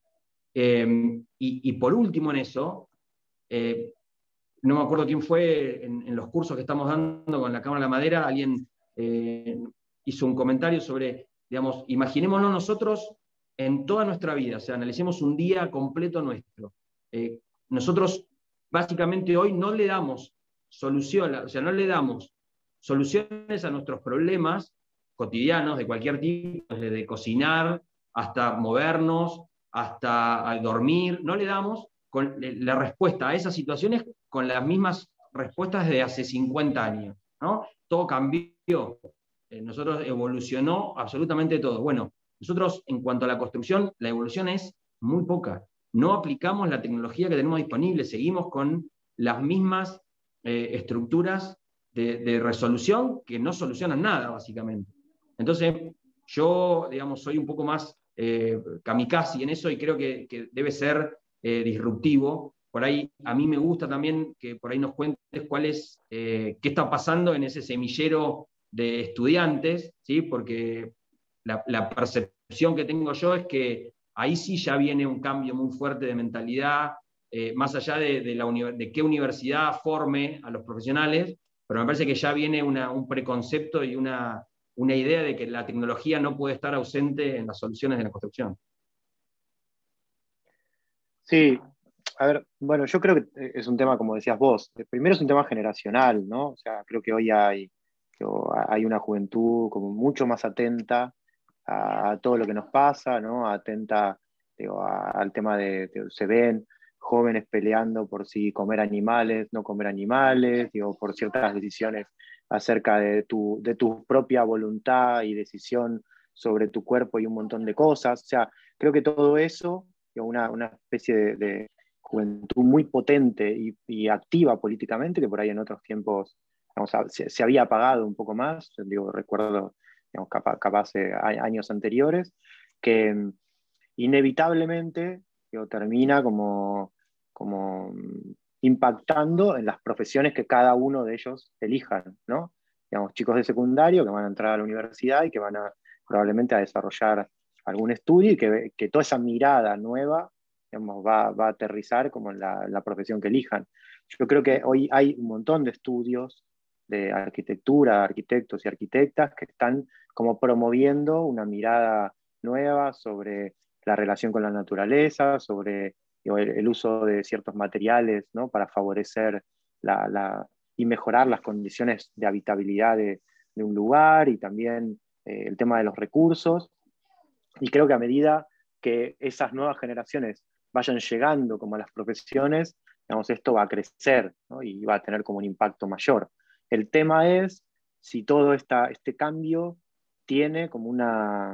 Eh, y, y por último en eso, eh, no me acuerdo quién fue en, en, los cursos que estamos dando con la Cámara de la Madera, alguien eh, hizo un comentario sobre, digamos, imaginémonos nosotros en toda nuestra vida, o sea, analicemos un día completo nuestro. Eh, nosotros básicamente hoy no le damos solución, o sea, no le damos soluciones a nuestros problemas cotidianos de cualquier tipo, desde cocinar hasta movernos, hasta dormir, no le damos con la respuesta a esas situaciones con las mismas respuestas de hace cincuenta años, ¿no? Todo cambió, eh, nosotros evolucionó absolutamente todo. Bueno, nosotros en cuanto a la construcción, la evolución es muy poca. No aplicamos la tecnología que tenemos disponible, seguimos con las mismas eh, estructuras de, de resolución que no solucionan nada, básicamente. Entonces, yo, digamos, soy un poco más eh, kamikaze en eso y creo que, que debe ser eh, disruptivo. Por ahí, a mí me gusta también que por ahí nos cuentes cuál es, eh, qué está pasando en ese semillero de estudiantes, ¿sí? Porque la, la percepción que tengo yo es que ahí sí ya viene un cambio muy fuerte de mentalidad, eh, más allá de, de, la de qué universidad forme a los profesionales, pero me parece que ya viene una, un preconcepto y una, una idea de que la tecnología no puede estar ausente en las soluciones de la construcción. Sí, a ver, bueno, yo creo que es un tema, como decías vos, primero es un tema generacional, ¿no? O sea, creo que hoy hay, hay una juventud como mucho más atenta a, a todo lo que nos pasa, ¿no? Atenta, digo, a, al tema de, de, se ven jóvenes peleando por si comer animales, no comer animales, digo, por ciertas decisiones acerca de tu, de tu propia voluntad y decisión sobre tu cuerpo y un montón de cosas. O sea, creo que todo eso, una, una especie de, de juventud muy potente y, y, activa políticamente, que por ahí en otros tiempos digamos, se, se, había apagado un poco más, digo, recuerdo digamos, capaz, capaz eh, años anteriores, que inevitablemente digo, termina como, como impactando en las profesiones que cada uno de ellos elijan, ¿no? Digamos, chicos de secundario que van a entrar a la universidad y que van a probablemente a desarrollar algún estudio y que, que toda esa mirada nueva digamos, va, va a aterrizar como en la, en la profesión que elijan. Yo creo que hoy hay un montón de estudios de arquitectura, arquitectos y arquitectas que están como promoviendo una mirada nueva sobre la relación con la naturaleza, sobre digo, el, el, uso de ciertos materiales, ¿no? Para favorecer la, la, y mejorar las condiciones de habitabilidad de, de un lugar y también eh, el tema de los recursos. Y creo que a medida que esas nuevas generaciones vayan llegando como a las profesiones, digamos, esto va a crecer, ¿no? Y va a tener como un impacto mayor. El tema es si todo esta, este cambio tiene como una,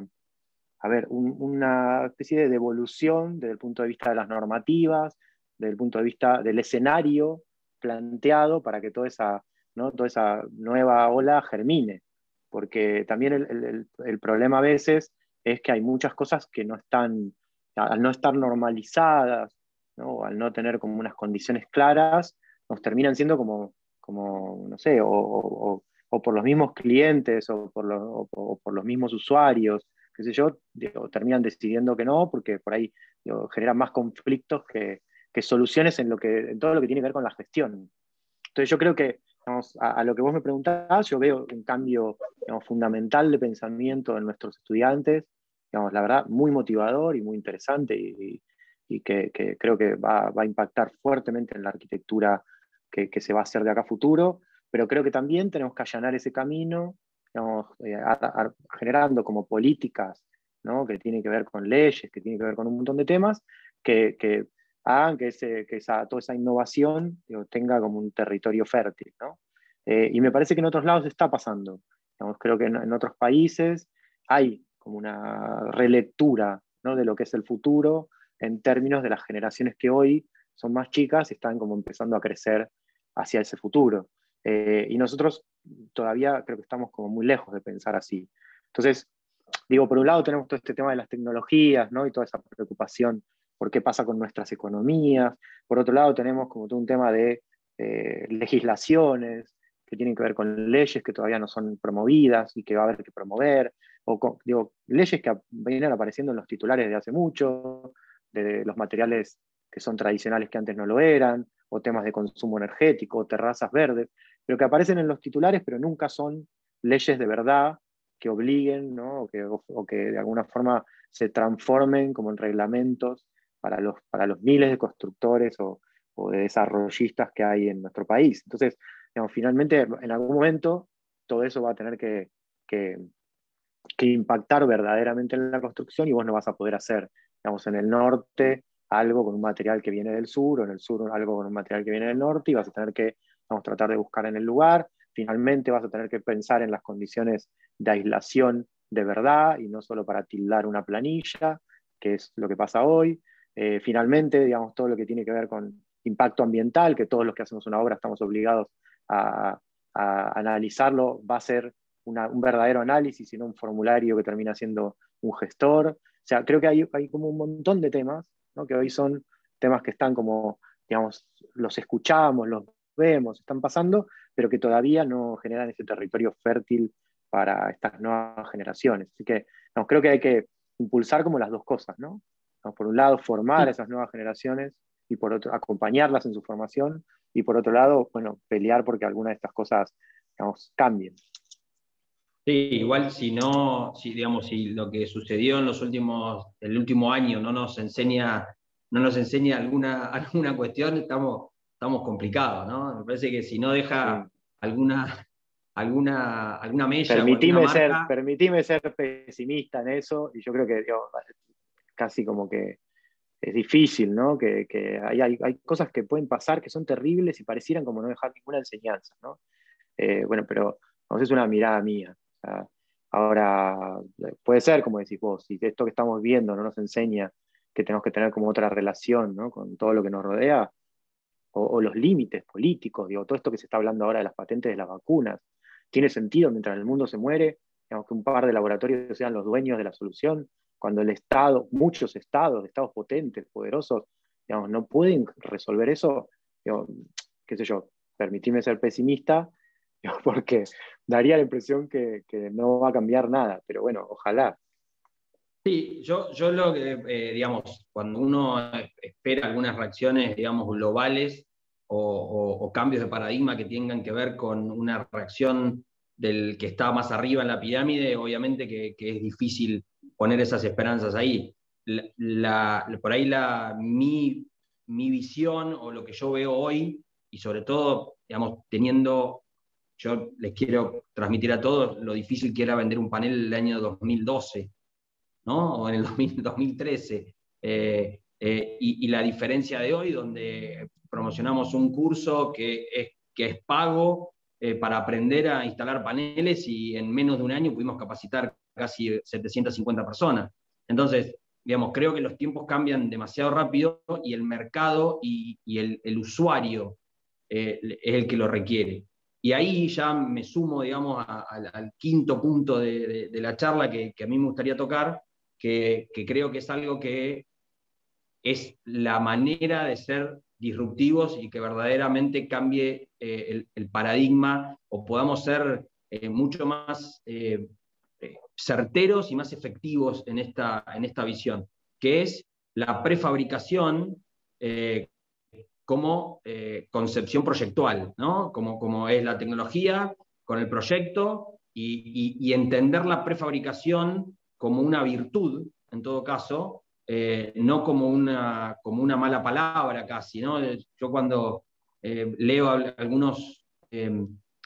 a ver, un, una especie de devolución desde el punto de vista de las normativas, desde el punto de vista del escenario planteado para que toda esa, ¿no? toda esa nueva ola germine. Porque también el, el, el problema a veces es que hay muchas cosas que no están, al no estar normalizadas, ¿no? Al no tener como unas condiciones claras, nos terminan siendo como, como no sé, o, o, o por los mismos clientes o por, lo, o, o por los mismos usuarios, qué sé yo, digo, terminan decidiendo que no, porque por ahí digo, generan más conflictos que, que soluciones en, lo que, en todo lo que tiene que ver con la gestión. Entonces yo creo que digamos, a, a lo que vos me preguntás, yo veo un cambio digamos, fundamental de pensamiento en nuestros estudiantes, digamos, la verdad, muy motivador y muy interesante y, y que, que, creo que va, va, a impactar fuertemente en la arquitectura que, que, se va a hacer de acá a futuro, pero creo que también tenemos que allanar ese camino, digamos, eh, a, a, generando como políticas, ¿no? Que tienen que ver con leyes, que tienen que ver con un montón de temas, que, que hagan que, ese, que esa, toda esa innovación digo, tenga como un territorio fértil, ¿no? Eh, y me parece que en otros lados está pasando. Digamos, creo que en, en otros países hay como una relectura, ¿no?, de lo que es el futuro en términos de las generaciones que hoy son más chicas y están como empezando a crecer hacia ese futuro. Eh, y nosotros todavía creo que estamos como muy lejos de pensar así. Entonces, digo, por un lado tenemos todo este tema de las tecnologías, ¿no?, y toda esa preocupación por qué pasa con nuestras economías. Por otro lado tenemos como todo un tema de eh, legislaciones que tienen que ver con leyes que todavía no son promovidas y que va a haber que promover, o con, digo, leyes que vienen apareciendo en los titulares de hace mucho, de los materiales que son tradicionales que antes no lo eran, o temas de consumo energético, o terrazas verdes, pero que aparecen en los titulares, pero nunca son leyes de verdad que obliguen, ¿no?, o, que, o, o que de alguna forma se transformen como en reglamentos para los, para los miles de constructores o, o de desarrollistas que hay en nuestro país. Entonces, digamos, finalmente, en algún momento, todo eso va a tener que, que, que impactar verdaderamente en la construcción y vos no vas a poder hacer, digamos, en el norte algo con un material que viene del sur, o en el sur algo con un material que viene del norte, y vas a tener que, vamos, tratar de buscar en el lugar. Finalmente vas a tener que pensar en las condiciones de aislación de verdad, y no solo para tildar una planilla, que es lo que pasa hoy. Eh, finalmente, digamos, todo lo que tiene que ver con impacto ambiental, que todos los que hacemos una obra estamos obligados a, a analizarlo, va a ser una, un verdadero análisis y no un formulario que termina siendo un gestor. O sea, creo que hay, hay como un montón de temas, ¿no?, que hoy son temas que están como, digamos, los escuchamos, los vemos, están pasando, pero que todavía no generan ese territorio fértil para estas nuevas generaciones. Así que no, creo que hay que impulsar como las dos cosas, ¿no? No, por un lado, formar a esas nuevas generaciones y por otro, acompañarlas en su formación, y por otro lado, bueno, pelear porque algunas de estas cosas, digamos, cambien. Sí, igual si no, si digamos, si lo que sucedió en los últimos, el último año no nos enseña, no nos enseña alguna, alguna cuestión, estamos, estamos complicados, ¿no? Me parece que si no deja Sí. alguna, alguna, alguna mella o alguna Permitime ser, marca. permitime ser pesimista en eso, y yo creo que, digo, casi como que es difícil, ¿no? Que, que hay, hay, hay, cosas que pueden pasar que son terribles y parecieran como no dejar ninguna enseñanza, ¿no? Eh, bueno, pero no sé, es una mirada mía. O sea, ahora, puede ser, como decís vos, si esto que estamos viendo no nos enseña que tenemos que tener como otra relación, ¿no?, con todo lo que nos rodea, o, o los límites políticos, digo, todo esto que se está hablando ahora de las patentes de las vacunas, tiene sentido mientras el mundo se muere, digamos, que un par de laboratorios sean los dueños de la solución, cuando el Estado, muchos estados, estados potentes, poderosos, digamos, no pueden resolver eso. Digo, qué sé yo, permitime ser pesimista, digo, porque daría la impresión que, que no va a cambiar nada, pero bueno, ojalá. Sí, yo, yo lo que, eh, digamos, cuando uno espera algunas reacciones, digamos, globales o, o, o cambios de paradigma que tengan que ver con una reacción del que está más arriba en la pirámide, obviamente que, que es difícil poner esas esperanzas ahí. La, la, por ahí la, mi, mi visión o lo que yo veo hoy, y sobre todo, digamos, teniendo, yo les quiero transmitir a todos lo difícil que era vender un panel el año dos mil doce, ¿no? O en el dos mil, dos mil trece. Eh, eh, y, y la diferencia de hoy, donde promocionamos un curso que es, que es pago eh, para aprender a instalar paneles, y en menos de un año pudimos capacitar casi setecientas cincuenta personas. Entonces, digamos, creo que los tiempos cambian demasiado rápido y el mercado y, y el, el usuario eh, es el que lo requiere. Y ahí ya me sumo, digamos, a, a, al quinto punto de, de, de la charla que, que a mí me gustaría tocar, que, que creo que es algo que es la manera de ser disruptivos y que verdaderamente cambie eh, el, el, paradigma, o podamos ser eh, mucho más eh, certeros y más efectivos en esta, en esta visión, que es la prefabricación eh, como eh, concepción proyectual, ¿no? Como, como es la tecnología con el proyecto, y, y, y entender la prefabricación como una virtud, en todo caso, eh, no como una, como una mala palabra casi, ¿no? Yo cuando eh, leo algunos eh,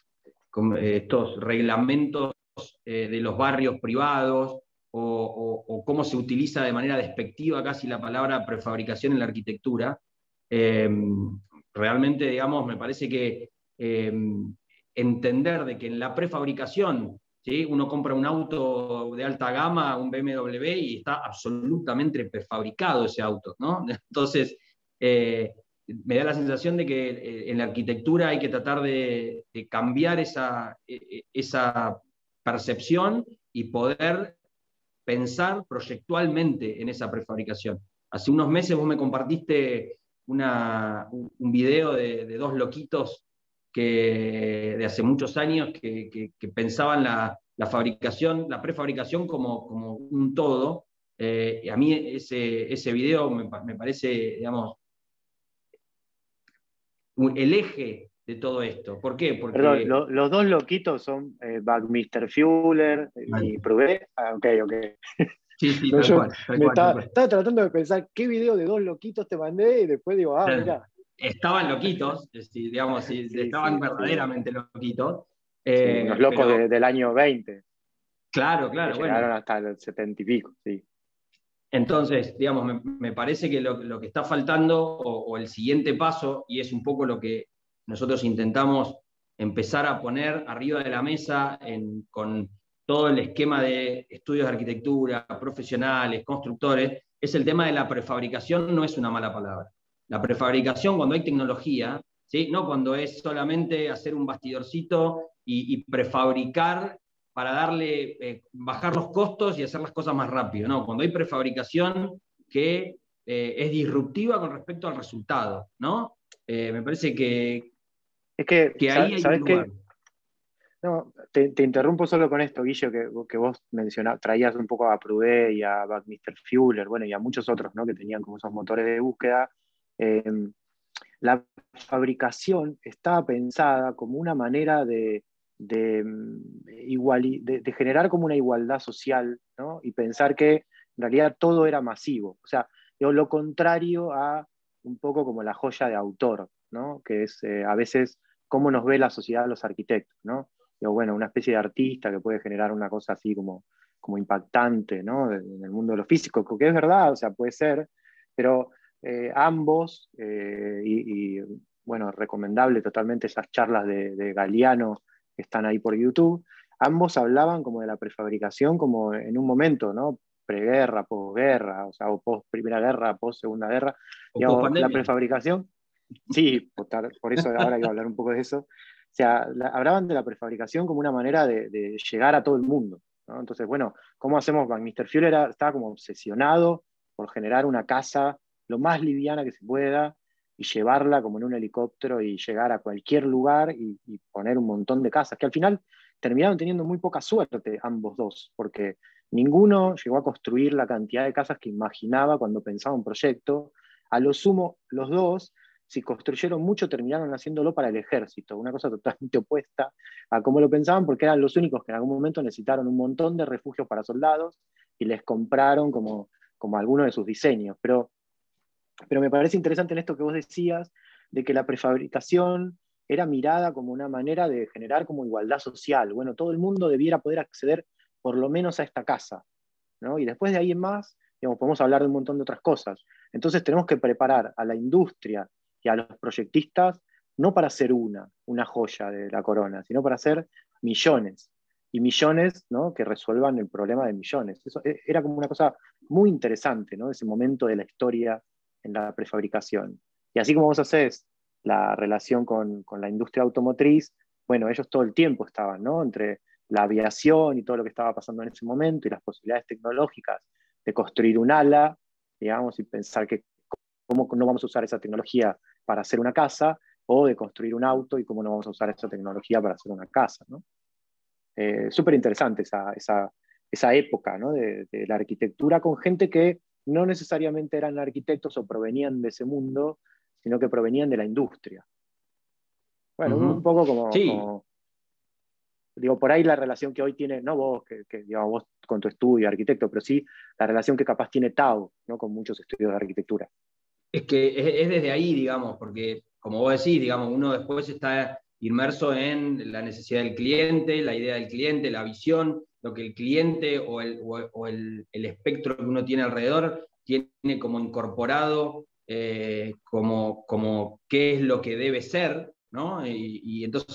estos reglamentos eh, de los barrios privados, o, o, o cómo se utiliza de manera despectiva casi la palabra prefabricación en la arquitectura, eh, realmente, digamos, me parece que eh, entender de que en la prefabricación, ¿sí? Uno compra un auto de alta gama, un B M W, y está absolutamente prefabricado ese auto, ¿no? Entonces, eh, me da la sensación de que eh, en la arquitectura hay que tratar de, de cambiar esa, eh, esa percepción y poder pensar proyectualmente en esa prefabricación. Hace unos meses vos me compartiste una, un, un video de, de dos loquitos que, de hace muchos años que, que, que pensaban la, la, fabricación, la prefabricación como, como un todo. Eh, a mí ese, ese video me, me parece, digamos, un, el eje de todo esto. ¿Por qué? Perdón, Porque... lo- los dos loquitos son eh, Buckminster Fuller y Prouvé. Ah, ok, ok. Sí, sí, No, tal yo cual, tal me cual, tal estaba, cual. estaba tratando de pensar qué video de dos loquitos te mandé y después digo, ah, Claro, mira. estaban loquitos, sí, digamos, sí, Sí, estaban sí, sí. verdaderamente loquitos, Sí, unos eh, locos pero de- del año veinte claro, que claro, bueno. llegaron hasta el setenta y pico, sí. Entonces, digamos, me, me parece que lo, lo, que está faltando, o, o el siguiente paso, y es un poco lo que nosotros intentamos empezar a poner arriba de la mesa en, con todo el esquema de estudios de arquitectura, profesionales, constructores, es el tema de la prefabricación. No es una mala palabra. La prefabricación, cuando hay tecnología, ¿sí? No cuando es solamente hacer un bastidorcito y, y prefabricar para darle, eh, bajar los costos y hacer las cosas más rápido. No, cuando hay prefabricación que eh, es disruptiva con respecto al resultado, ¿no? Eh, me parece que, Es que, que ahí sa- hay un ¿sabes lugar. qué? No, te, te interrumpo solo con esto, Guillo, que, que vos mencionabas, traías un poco a Prouvé y a Buckminster Fuller, bueno, y a muchos otros, ¿no? Que tenían como esos motores de búsqueda. Eh, la fabricación estaba pensada como una manera de, de, iguali- de, de generar como una igualdad social, ¿no? Y pensar que en realidad todo era masivo. O sea, digo, lo contrario a un poco como la joya de autor, ¿no? Que es eh, a veces cómo nos ve la sociedad los arquitectos, ¿no? Digo, bueno, una especie de artista que puede generar una cosa así como, como impactante, ¿no? En el mundo de lo físico, que es verdad, o sea, puede ser, pero eh, ambos, eh, y, y, bueno, recomendable totalmente esas charlas de, de Galeano que están ahí por YouTube, ambos hablaban como de la prefabricación como en un momento, ¿no? Preguerra, posguerra, o sea, o post Primera Guerra, post Segunda Guerra, O post digamos, la pandemia. prefabricación, sí, por eso ahora iba a hablar un poco de eso, o sea, la, hablaban de la prefabricación como una manera de, de llegar a todo el mundo, ¿no? Entonces, bueno, ¿cómo hacemos? mister Fuller era, estaba como obsesionado por generar una casa lo más liviana que se pueda y llevarla como en un helicóptero y llegar a cualquier lugar y, y poner un montón de casas, que al final terminaron teniendo muy poca suerte ambos dos, porque ninguno llegó a construir la cantidad de casas que imaginaba cuando pensaba un proyecto. A lo sumo, los dos, si construyeron mucho, terminaron haciéndolo para el ejército, una cosa totalmente opuesta a cómo lo pensaban, porque eran los únicos que en algún momento necesitaron un montón de refugios para soldados y les compraron como, como algunos de sus diseños. Pero pero me parece interesante en esto que vos decías, de que la prefabricación era mirada como una manera de generar como igualdad social. Bueno, todo el mundo debiera poder acceder por lo menos a esta casa, ¿no? Y después de ahí en más, digamos, podemos hablar de un montón de otras cosas. Entonces tenemos que preparar a la industria y a los proyectistas no para hacer una, una joya de la corona, sino para hacer millones. Y millones, ¿no? Que resuelvan el problema de millones. Eso era como una cosa muy interesante, ¿no? Ese momento de la historia en la prefabricación. Y así como vos hacés la relación con, con la industria automotriz, bueno, ellos todo el tiempo estaban, ¿no? Entre la aviación y todo lo que estaba pasando en ese momento y las posibilidades tecnológicas de construir un ala, digamos, y pensar que cómo no vamos a usar esa tecnología para hacer una casa, o de construir un auto y cómo no vamos a usar esa tecnología para hacer una casa, ¿no? Eh, Súper interesante esa, esa, esa época, ¿no? de, de la arquitectura con gente que no necesariamente eran arquitectos o provenían de ese mundo, sino que provenían de la industria. Bueno, un Uh-huh. poco como, Sí, como, digo, por ahí la relación que hoy tiene, no vos, que, que digamos, vos con tu estudio arquitecto, pero sí la relación que capaz tiene Tao, ¿no? Con muchos estudios de arquitectura. es que es, es desde ahí, digamos, porque como vos decís, digamos, uno después está inmerso en la necesidad del cliente, la idea del cliente, la visión, lo que el cliente o el, o, o el, el espectro que uno tiene alrededor tiene como incorporado, eh, como, como qué es lo que debe ser, ¿no? Y, y entonces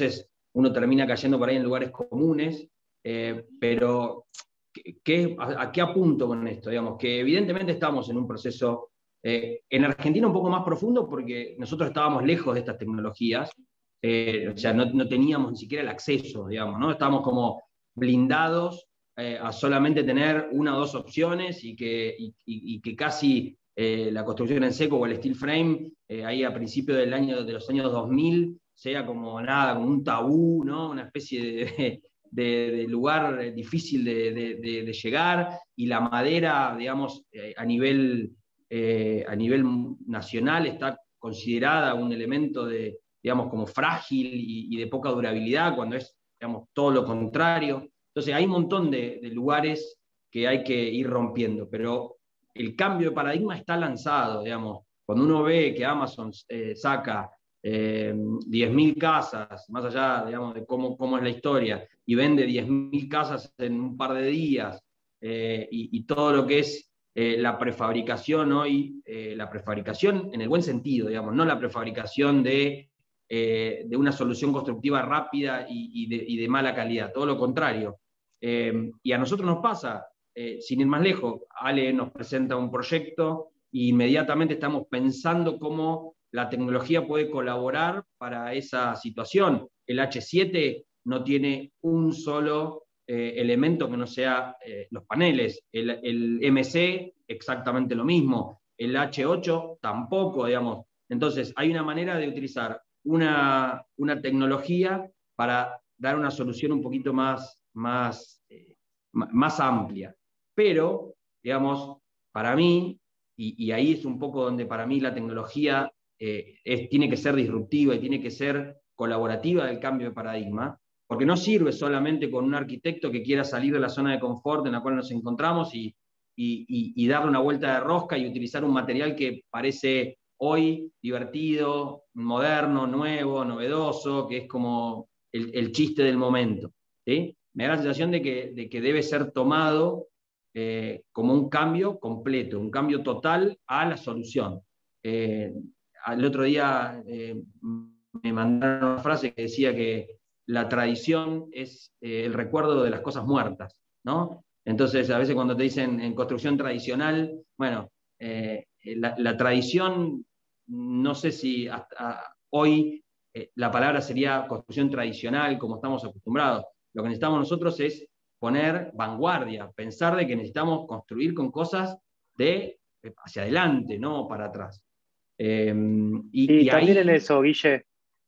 uno termina cayendo por ahí en lugares comunes, eh, pero ¿qué, qué, a, ¿a qué apunto con esto? Digamos, que evidentemente estamos en un proceso, eh, en Argentina un poco más profundo, porque nosotros estábamos lejos de estas tecnologías, eh, o sea, no, no teníamos ni siquiera el acceso, digamos, ¿no? Estábamos como blindados eh, a solamente tener una o dos opciones y que, y, y, y que casi eh, la construcción en seco o el steel frame, eh, ahí a principios del año, de los años dos mil, sea como nada, como un tabú, ¿no? Una especie de, de, de lugar difícil de, de, de, llegar, y la madera, digamos, eh, a, nivel, eh, a nivel nacional está considerada un elemento de, digamos, como frágil y, y de poca durabilidad, cuando es, digamos, todo lo contrario. Entonces hay un montón de, de lugares que hay que ir rompiendo, pero el cambio de paradigma está lanzado, digamos. Cuando uno ve que Amazon eh, saca eh, diez mil casas, más allá, digamos, de cómo, cómo es la historia, y vende diez mil casas en un par de días, eh, y, y todo lo que es eh, la prefabricación hoy, eh, la prefabricación en el buen sentido, digamos, no la prefabricación de, eh, de una solución constructiva rápida y, y, de, y de mala calidad, todo lo contrario. Eh, y a nosotros nos pasa, eh, sin ir más lejos, Ale nos presenta un proyecto e inmediatamente estamos pensando cómo la tecnología puede colaborar para esa situación. El H siete no tiene un solo eh, elemento que no sea eh, los paneles. El, el M C, exactamente lo mismo. El H ocho tampoco, digamos. Entonces, hay una manera de utilizar una, una tecnología para dar una solución un poquito más, más, eh, más amplia. Pero, digamos, para mí, y, y ahí es un poco donde para mí la tecnología eh, es, tiene que ser disruptiva y tiene que ser colaborativa del cambio de paradigma, porque no sirve solamente con un arquitecto que quiera salir de la zona de confort en la cual nos encontramos y, y, y, y darle una vuelta de rosca y utilizar un material que parece hoy divertido, moderno, nuevo, novedoso, que es como el, el chiste del momento. ¿Sí? Me da la sensación de que, de que debe ser tomado eh, como un cambio completo, un cambio total a la solución. Eh, el otro día eh, me mandaron una frase que decía que la tradición es eh, el recuerdo de las cosas muertas, ¿no? Entonces, a veces cuando te dicen en construcción tradicional, bueno, eh, la, la, tradición, no sé si hasta hoy eh, la palabra sería construcción tradicional, como estamos acostumbrados. Lo que necesitamos nosotros es poner vanguardia, pensar de que necesitamos construir con cosas de hacia adelante, no para atrás. Eh, y, Y y también en ahí... eso, Guille,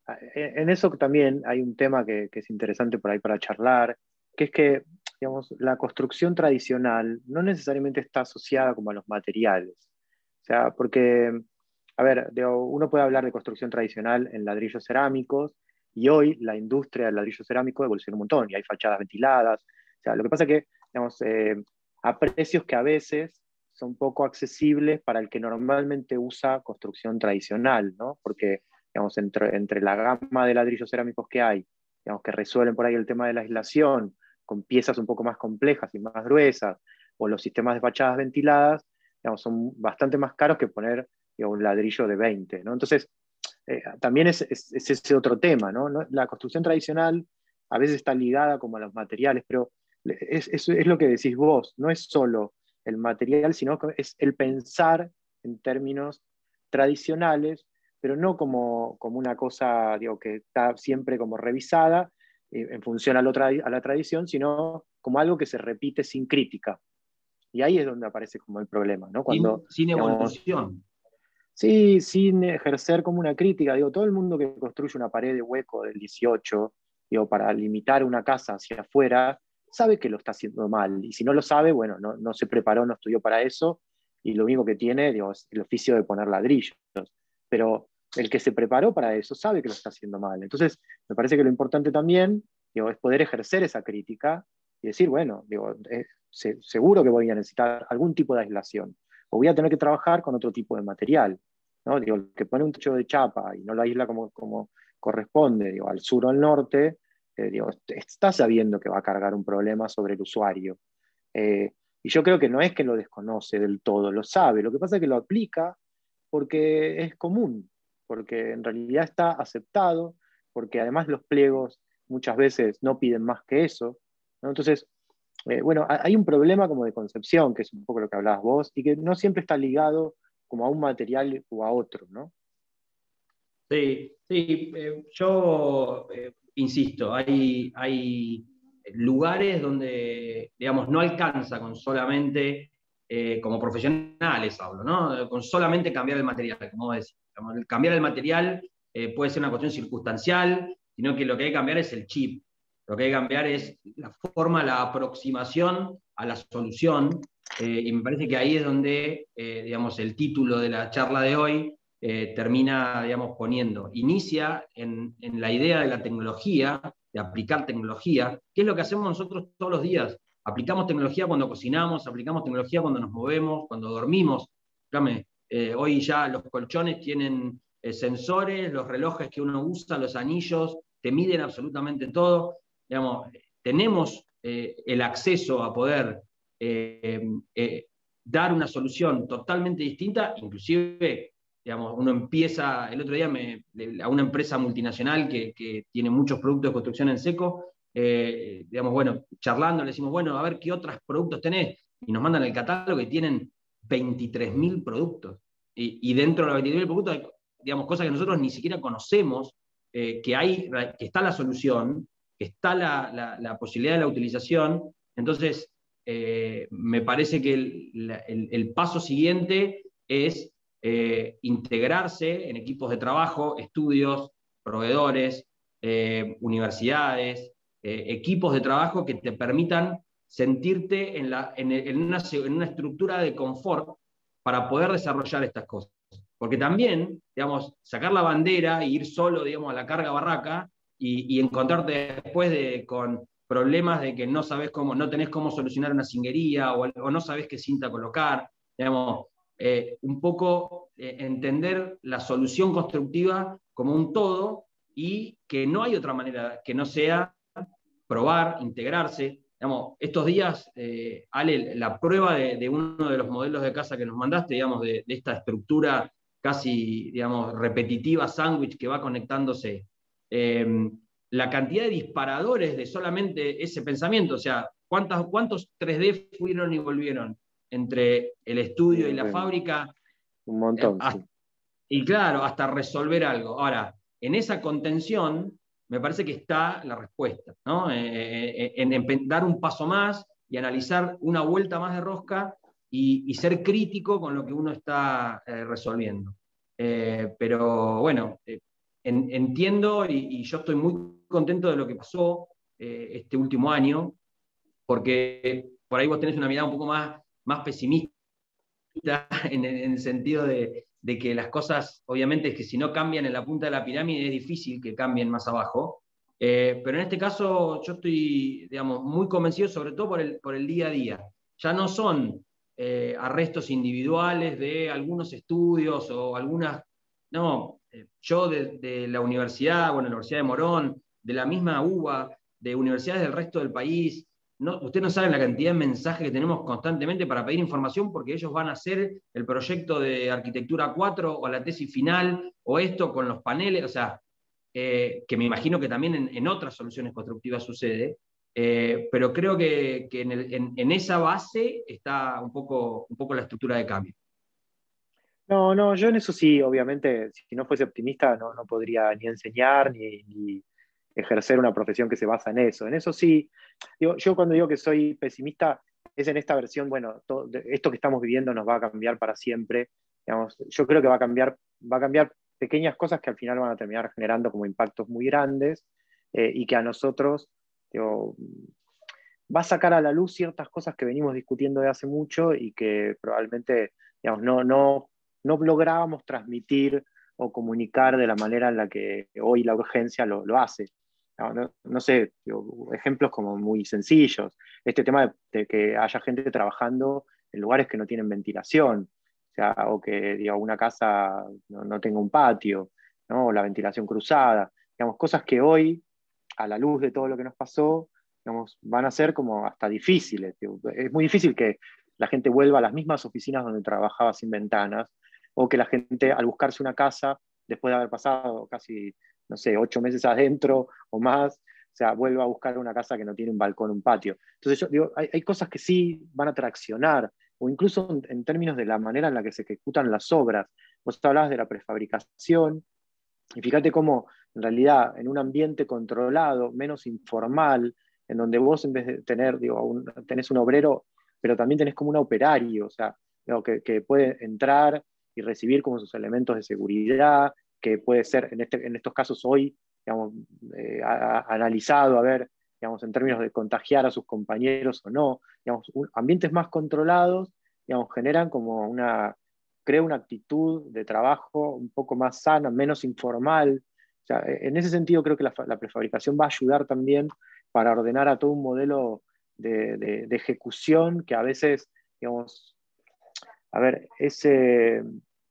en eso también hay un tema que, que es interesante por ahí para charlar, que es que, digamos, la construcción tradicional no necesariamente está asociada como a los materiales. O sea, porque, a ver, digo, uno puede hablar de construcción tradicional en ladrillos cerámicos y hoy la industria del ladrillo cerámico evoluciona un montón y hay fachadas ventiladas. O sea, lo que pasa es que, digamos, eh, a precios que a veces son poco accesibles para el que normalmente usa construcción tradicional, ¿no? Porque, digamos, entre, entre la gama de ladrillos cerámicos que hay, digamos, que resuelven por ahí el tema de la aislación, con piezas un poco más complejas y más gruesas, o los sistemas de fachadas ventiladas, digamos, son bastante más caros que poner, digamos, un ladrillo de veinte, ¿no? Entonces, eh, también es, es, es, ese otro tema, ¿no? La construcción tradicional a veces está ligada como a los materiales, pero es, es, es lo que decís vos, no es solo el material, sino que es el pensar en términos tradicionales, pero no como, como una cosa, digo, que está siempre como revisada eh, en función a, lo a la tradición, sino como algo que se repite sin crítica. Y ahí es donde aparece como el problema, ¿no? Cuando, sin, sin digamos, evolución. sí, sin ejercer como una crítica, digo, todo el mundo que construye una pared de hueco del dieciocho, digo, para limitar una casa hacia afuera, sabe que lo está haciendo mal. Y si no lo sabe, bueno, no, no se preparó, no estudió para eso, y lo único que tiene, digo, es el oficio de poner ladrillos. Pero el que se preparó para eso sabe que lo está haciendo mal. Entonces, me parece que lo importante también, digo, es poder ejercer esa crítica y decir, bueno, digo, eh, se, seguro que voy a necesitar algún tipo de aislación, o voy a tener que trabajar con otro tipo de material, ¿no? Digo, el que pone un techo de chapa y no lo aísla como, como corresponde, digo, al sur o al norte, eh, digo, está sabiendo que va a cargar un problema sobre el usuario. Eh, y yo creo que no es que lo desconoce del todo, lo sabe, lo que pasa es que lo aplica porque es común, porque en realidad está aceptado, porque además los pliegos muchas veces no piden más que eso, ¿no? Entonces, eh, bueno, hay un problema como de concepción, que es un poco lo que hablabas vos, y que no siempre está ligado como a un material o a otro, ¿no? Sí, sí, eh, yo eh, insisto, hay, hay lugares donde, digamos, no alcanza con solamente, eh, como profesionales hablo, ¿no? Con solamente cambiar el material, como decís. El cambiar el material eh, puede ser una cuestión circunstancial, sino que lo que hay que cambiar es el chip. Lo que hay que cambiar es la forma, la aproximación a la solución, eh, y me parece que ahí es donde, eh, digamos, el título de la charla de hoy eh, termina, digamos, poniendo, inicia en, en la idea de la tecnología, de aplicar tecnología, que es lo que hacemos nosotros todos los días. Aplicamos tecnología cuando cocinamos, aplicamos tecnología cuando nos movemos, cuando dormimos. Dígame, eh, hoy ya los colchones tienen eh, sensores, los relojes que uno usa, los anillos, te miden absolutamente todo. Digamos, tenemos eh, el acceso a poder eh, eh, dar una solución totalmente distinta, inclusive, digamos, uno empieza, el otro día me, a una empresa multinacional que, que tiene muchos productos de construcción en seco, eh, digamos, bueno, charlando, le decimos, bueno, a ver qué otros productos tenés, y nos mandan el catálogo y tienen veintitrés mil productos, y, y dentro de los veintitrés mil productos hay, digamos, cosas que nosotros ni siquiera conocemos, eh, que, hay, que está la solución, que está la, la, la posibilidad de la utilización. Entonces, eh, me parece que el, el, el paso siguiente es eh, integrarse en equipos de trabajo, estudios, proveedores, eh, universidades, eh, equipos de trabajo que te permitan sentirte en, la, en, en, una, en una estructura de confort para poder desarrollar estas cosas. Porque también, digamos, sacar la bandera e ir solo, digamos, a la carga barraca y, y encontrarte después de, con problemas de que no sabes cómo, no tenés cómo solucionar una cinguería o, o no sabés qué cinta colocar, digamos, eh, un poco eh, entender la solución constructiva como un todo y que no hay otra manera que no sea probar, integrarse. Digamos, estos días, eh, Ale, la prueba de, de, uno de los modelos de casa que nos mandaste, digamos, de, de esta estructura casi, digamos, repetitiva, sándwich que va conectándose, eh, la cantidad de disparadores de solamente ese pensamiento, o sea, ¿cuántas, ¿cuántos tres D fueron y volvieron entre el estudio y la fábrica? Un montón, hasta, sí. Y claro, hasta resolver algo. Ahora, en esa contención me parece que está la respuesta, ¿no? Eh, en, en dar un paso más y analizar una vuelta más de rosca y, y ser crítico con lo que uno está eh, resolviendo. Eh, pero bueno, eh, en, entiendo y, y yo estoy muy contento de lo que pasó eh, este último año, porque por ahí vos tenés una mirada un poco más, más pesimista en, en el sentido de, de que las cosas, obviamente, es que si no cambian en la punta de la pirámide es difícil que cambien más abajo. Eh, pero en este caso yo estoy, digamos, muy convencido, sobre todo por el, por el día a día. Ya no son eh, arrestos individuales de algunos estudios o algunas... No, eh, yo de, de la universidad, bueno, la Universidad de Morón, de la misma U B A, de universidades del resto del país, no, ustedes no saben la cantidad de mensajes que tenemos constantemente para pedir información porque ellos van a hacer el proyecto de arquitectura cuatro o la tesis final o esto con los paneles, o sea, eh, que me imagino que también en, en otras soluciones constructivas sucede, eh, pero creo que, que en, el, en, en, esa base está un poco, un poco la estructura de cambio. No, no, yo en eso sí, obviamente, si no fuese optimista, no, no podría ni enseñar ni, ni ejercer una profesión que se basa en eso. En eso sí, digo, yo cuando digo que soy pesimista, es en esta versión, bueno, todo, esto que estamos viviendo nos va a cambiar para siempre. Digamos, yo creo que va a cambiar, va a cambiar pequeñas cosas que al final van a terminar generando como impactos muy grandes eh, y que a nosotros, digo, va a sacar a la luz ciertas cosas que venimos discutiendo de hace mucho y que probablemente, digamos, no, no, no lográbamos transmitir o comunicar de la manera en la que hoy la urgencia lo, lo hace. No, no, no sé, digo, ejemplos como muy sencillos. Este tema de, de, que haya gente trabajando en lugares que no tienen ventilación, o, sea, o que digo, una casa no, no tenga un patio, ¿no? O la ventilación cruzada. Digamos, cosas que hoy, a la luz de todo lo que nos pasó, digamos, van a ser como hasta difíciles. Digo, es muy difícil que la gente vuelva a las mismas oficinas donde trabajaba sin ventanas, o que la gente al buscarse una casa, después de haber pasado casi, no sé, ocho meses adentro o más, o sea, vuelva a buscar una casa que no tiene un balcón, un patio. Entonces, yo digo, hay, hay cosas que sí van a traccionar, o incluso en, en términos de la manera en la que se ejecutan las obras. Vos hablabas de la prefabricación, y fíjate cómo, en realidad, en un ambiente controlado, menos informal, en donde vos en vez de tener, digo, un, tenés un obrero, pero también tenés como un operario, o sea, digo, que, que puede entrar y recibir como sus elementos de seguridad, que puede ser, en, este, en estos casos hoy, digamos, eh, a, a, analizado, a ver, digamos, en términos de contagiar a sus compañeros o no, digamos, un, ambientes más controlados, digamos, generan como una, crea una actitud de trabajo un poco más sana, menos informal. O sea, en ese sentido creo que la, la prefabricación va a ayudar también para ordenar a todo un modelo de, de, de ejecución que a veces, digamos, a ver, ese,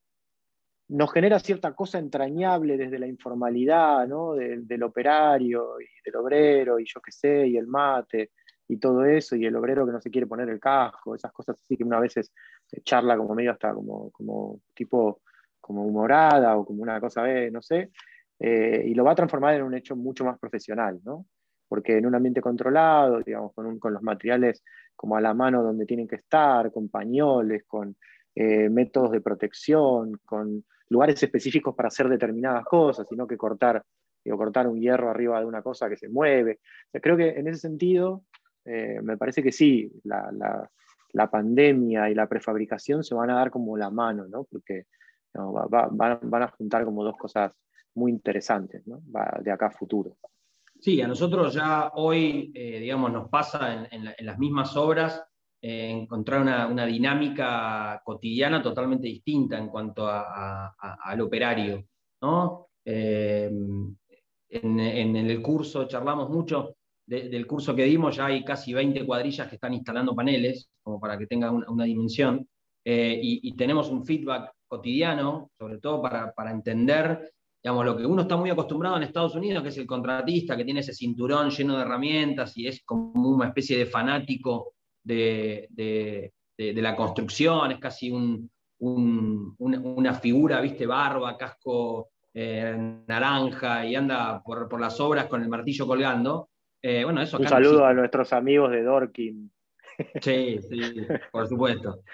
nos genera cierta cosa entrañable desde la informalidad, ¿no? Del, del operario y del obrero y yo qué sé, y el mate y todo eso, y el obrero que no se quiere poner el casco, esas cosas así que una vez se charla como medio hasta como, como tipo como humorada o como una cosa, eh, no sé, eh, y lo va a transformar en un hecho mucho más profesional, ¿no? Porque en un ambiente controlado, digamos, con, un, con los materiales como a la mano donde tienen que estar, con pañoles, con eh, métodos de protección, con lugares específicos para hacer determinadas cosas, sino que cortar, digo, cortar un hierro arriba de una cosa que se mueve. O sea, creo que en ese sentido, eh, me parece que sí, la, la, la, pandemia y la prefabricación se van a dar como la mano, ¿no? Porque no, va, va, van, van a juntar como dos cosas muy interesantes, ¿no? Va de acá a futuro. Sí, a nosotros ya hoy, eh, digamos, nos pasa en, en, la, en las mismas obras eh, encontrar una, una, dinámica cotidiana totalmente distinta en cuanto a, a, al operario, ¿no? Eh, en, en, el curso charlamos mucho de, del curso que dimos, ya hay casi veinte cuadrillas que están instalando paneles, como para que tenga una, una dimensión, eh, y, y tenemos un feedback cotidiano, sobre todo para, para entender, digamos, lo que uno está muy acostumbrado en Estados Unidos, que es el contratista, que tiene ese cinturón lleno de herramientas y es como una especie de fanático de, de, de, de la construcción, es casi un, un, una, una figura, ¿viste? Barba, casco eh, naranja y anda por, por las obras con el martillo colgando. Eh, bueno, eso Un acá no saludo existe. a nuestros amigos de Dorking. Sí, sí, por supuesto.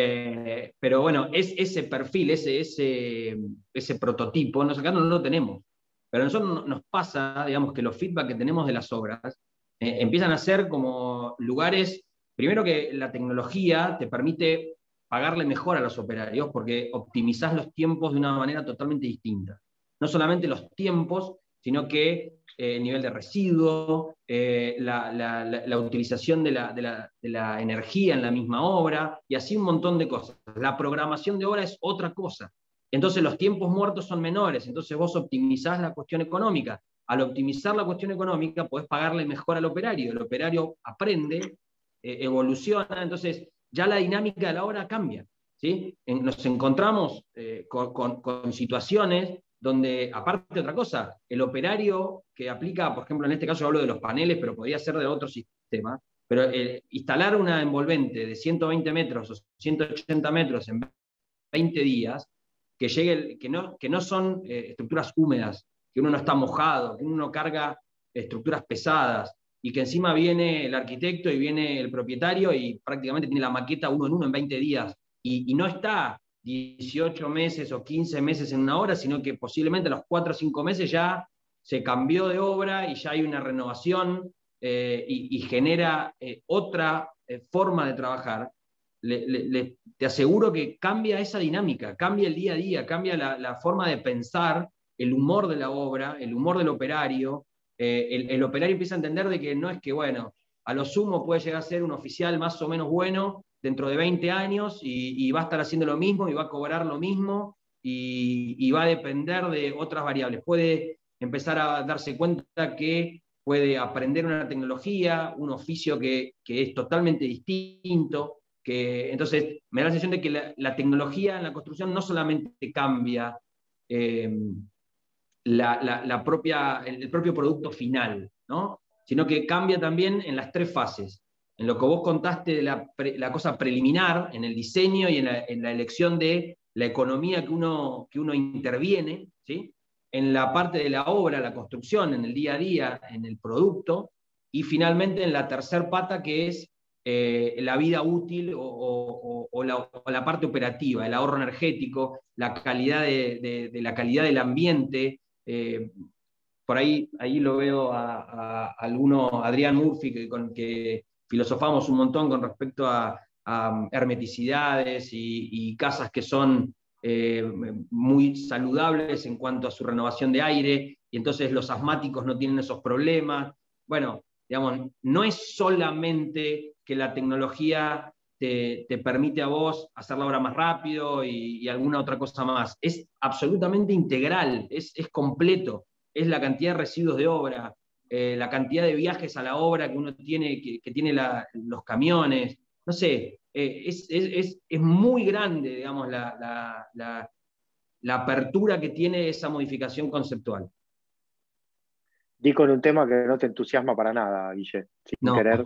Eh, pero bueno, es, ese perfil, ese, ese, ese prototipo, nosotros acá no lo tenemos. Pero a nosotros nos pasa, digamos, que los feedback que tenemos de las obras eh, empiezan a ser como lugares, primero que la tecnología te permite pagarle mejor a los operarios porque optimizás los tiempos de una manera totalmente distinta. No solamente los tiempos, sino que eh, el nivel de residuo, eh, la, la, la, la, utilización de la, de, la, de la energía en la misma obra, y así un montón de cosas. La programación de obra es otra cosa. Entonces los tiempos muertos son menores, entonces vos optimizás la cuestión económica. Al optimizar la cuestión económica podés pagarle mejor al operario, el operario aprende, eh, evoluciona, entonces ya la dinámica de la obra cambia. ¿Sí? En, nos encontramos eh, con, con, con situaciones donde, aparte de otra cosa, el operario que aplica, por ejemplo, en este caso hablo de los paneles, pero podría ser de otro sistema, pero eh, instalar una envolvente de ciento veinte metros o ciento ochenta metros en veinte días, que, llegue, que, no, que no son eh, estructuras húmedas, que uno no está mojado, que uno no carga estructuras pesadas, y que encima viene el arquitecto y viene el propietario y prácticamente tiene la maqueta uno en uno en veinte días, y, y no está dieciocho meses o quince meses en una obra, sino que posiblemente a los cuatro o cinco meses ya se cambió de obra y ya hay una renovación eh, y, y, genera eh, otra eh, forma de trabajar. Le, le, le, te aseguro que cambia esa dinámica, cambia el día a día, cambia la, la forma de pensar, el humor de la obra, el humor del operario. Eh, el, el operario empieza a entender de que no es que, bueno, a lo sumo puede llegar a ser un oficial más o menos bueno dentro de veinte años y, y va a estar haciendo lo mismo y va a cobrar lo mismo y, y va a depender de otras variables. Puede empezar a darse cuenta que puede aprender una tecnología, un oficio que, que es totalmente distinto. Que, entonces, me da la sensación de que la, la tecnología en la construcción no solamente cambia eh, la, la, la propia, el, el propio producto final, ¿no? Sino que cambia también en las tres fases. En lo que vos contaste de la, pre, la cosa preliminar, en el diseño y en la, en la elección de la economía que uno, que uno interviene, ¿sí? en la parte de la obra, la construcción, en el día a día, en el producto, y finalmente en la tercer pata, que es eh, la vida útil o, o, o, la, o, la, parte operativa, el ahorro energético, la calidad de, de, de la calidad del ambiente. Eh, por ahí, ahí lo veo a, a, a alguno, Adrián Murphy, que, con que filosofamos un montón con respecto a, a hermeticidades y, y casas que son eh, muy saludables en cuanto a su renovación de aire, y entonces los asmáticos no tienen esos problemas. Bueno, digamos, no es solamente que la tecnología te, te permite a vos hacer la obra más rápido y, y alguna otra cosa más, es absolutamente integral, es, es completo. Es la cantidad de residuos de obra, eh, la cantidad de viajes a la obra que uno tiene, que, que tiene la, los camiones, no sé, eh, es, es, es, es, muy grande, digamos, la, la, la, la apertura que tiene esa modificación conceptual. Di con un tema que no te entusiasma para nada, Guille, sin no. querer.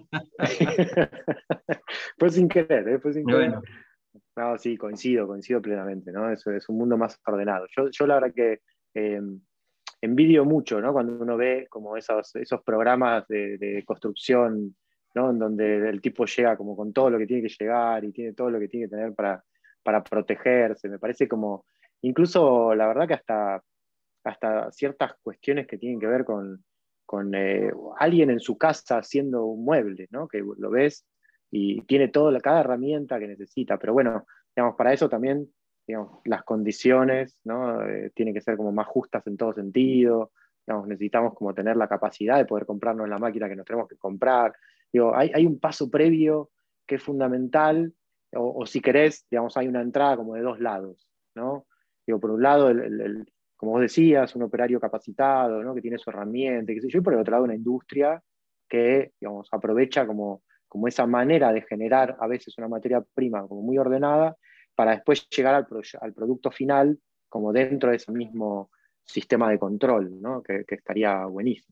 Fue sin querer, ¿eh? Fue sin querer. Bueno. No, sí, coincido, coincido plenamente, ¿no? Es, es un mundo más ordenado. Yo, yo la verdad que eh, envidio mucho, ¿no? Cuando uno ve como esos, esos programas de, de construcción, ¿no? En donde el tipo llega como con todo lo que tiene que llegar y tiene todo lo que tiene que tener para, para protegerse. Me parece como, incluso la verdad que hasta, hasta ciertas cuestiones que tienen que ver con, con eh, alguien en su casa haciendo un mueble, ¿no? Que lo ves y tiene toda, cada herramienta que necesita. Pero bueno, digamos, para eso también, digamos, las condiciones, ¿no? Eh, tienen que ser como más justas en todo sentido. Digamos, necesitamos como tener la capacidad de poder comprarnos la máquina que nos tenemos que comprar. Digo, hay, hay un paso previo que es fundamental, o, o si querés, digamos, hay una entrada como de dos lados, ¿no? Digo, por un lado, el, el, el, como vos decías, un operario capacitado, ¿no? Que tiene su herramienta, qué sé yo, y por el otro lado una industria que, digamos, aprovecha como como esa manera de generar a veces una materia prima como muy ordenada, para después llegar al, pro al producto final como dentro de ese mismo sistema de control, ¿no? que, que estaría buenísimo.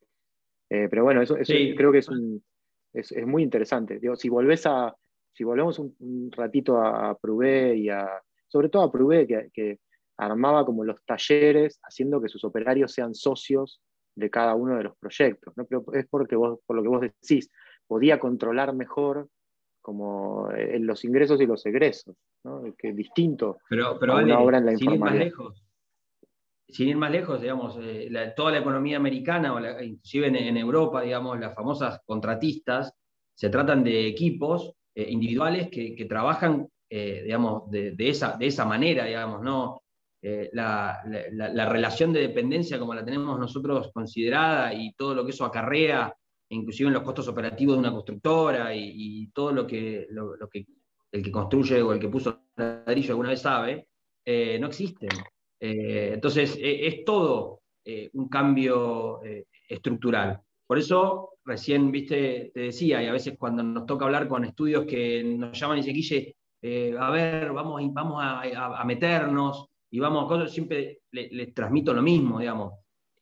Eh, pero bueno, eso, eso Sí. creo que es, un, es, es, muy interesante. Digo, si volvés a, si volvemos un, un ratito a Prouvé y a, sobre todo a Prouvé, que, que armaba como los talleres, haciendo que sus operarios sean socios de cada uno de los proyectos, ¿no? Pero es porque vos, por lo que vos decís, podía controlar mejor como eh, los ingresos y los egresos, ¿no? Que es distinto pero, pero a una vale, obra en la sin ir más informalidad. lejos, sin ir más lejos, digamos, eh, la, toda la economía americana, o la, inclusive en, en, Europa, digamos, las famosas contratistas, se tratan de equipos eh, individuales que, que trabajan, eh, digamos, de, de, esa, de esa manera, digamos, ¿no? Eh, la, la, la, relación de dependencia como la tenemos nosotros considerada y todo lo que eso acarrea, inclusive en los costos operativos de una constructora y, y todo lo que, lo, lo que el que construye o el que puso ladrillo alguna vez sabe, eh, no existen. Eh, entonces, eh, es todo eh, un cambio eh, estructural. Por eso, recién, viste, te decía, y a veces cuando nos toca hablar con estudios que nos llaman y dicen, Guille, eh, a ver, vamos, vamos a, a, a meternos, y vamos a cosas, siempre les, les transmito lo mismo, digamos.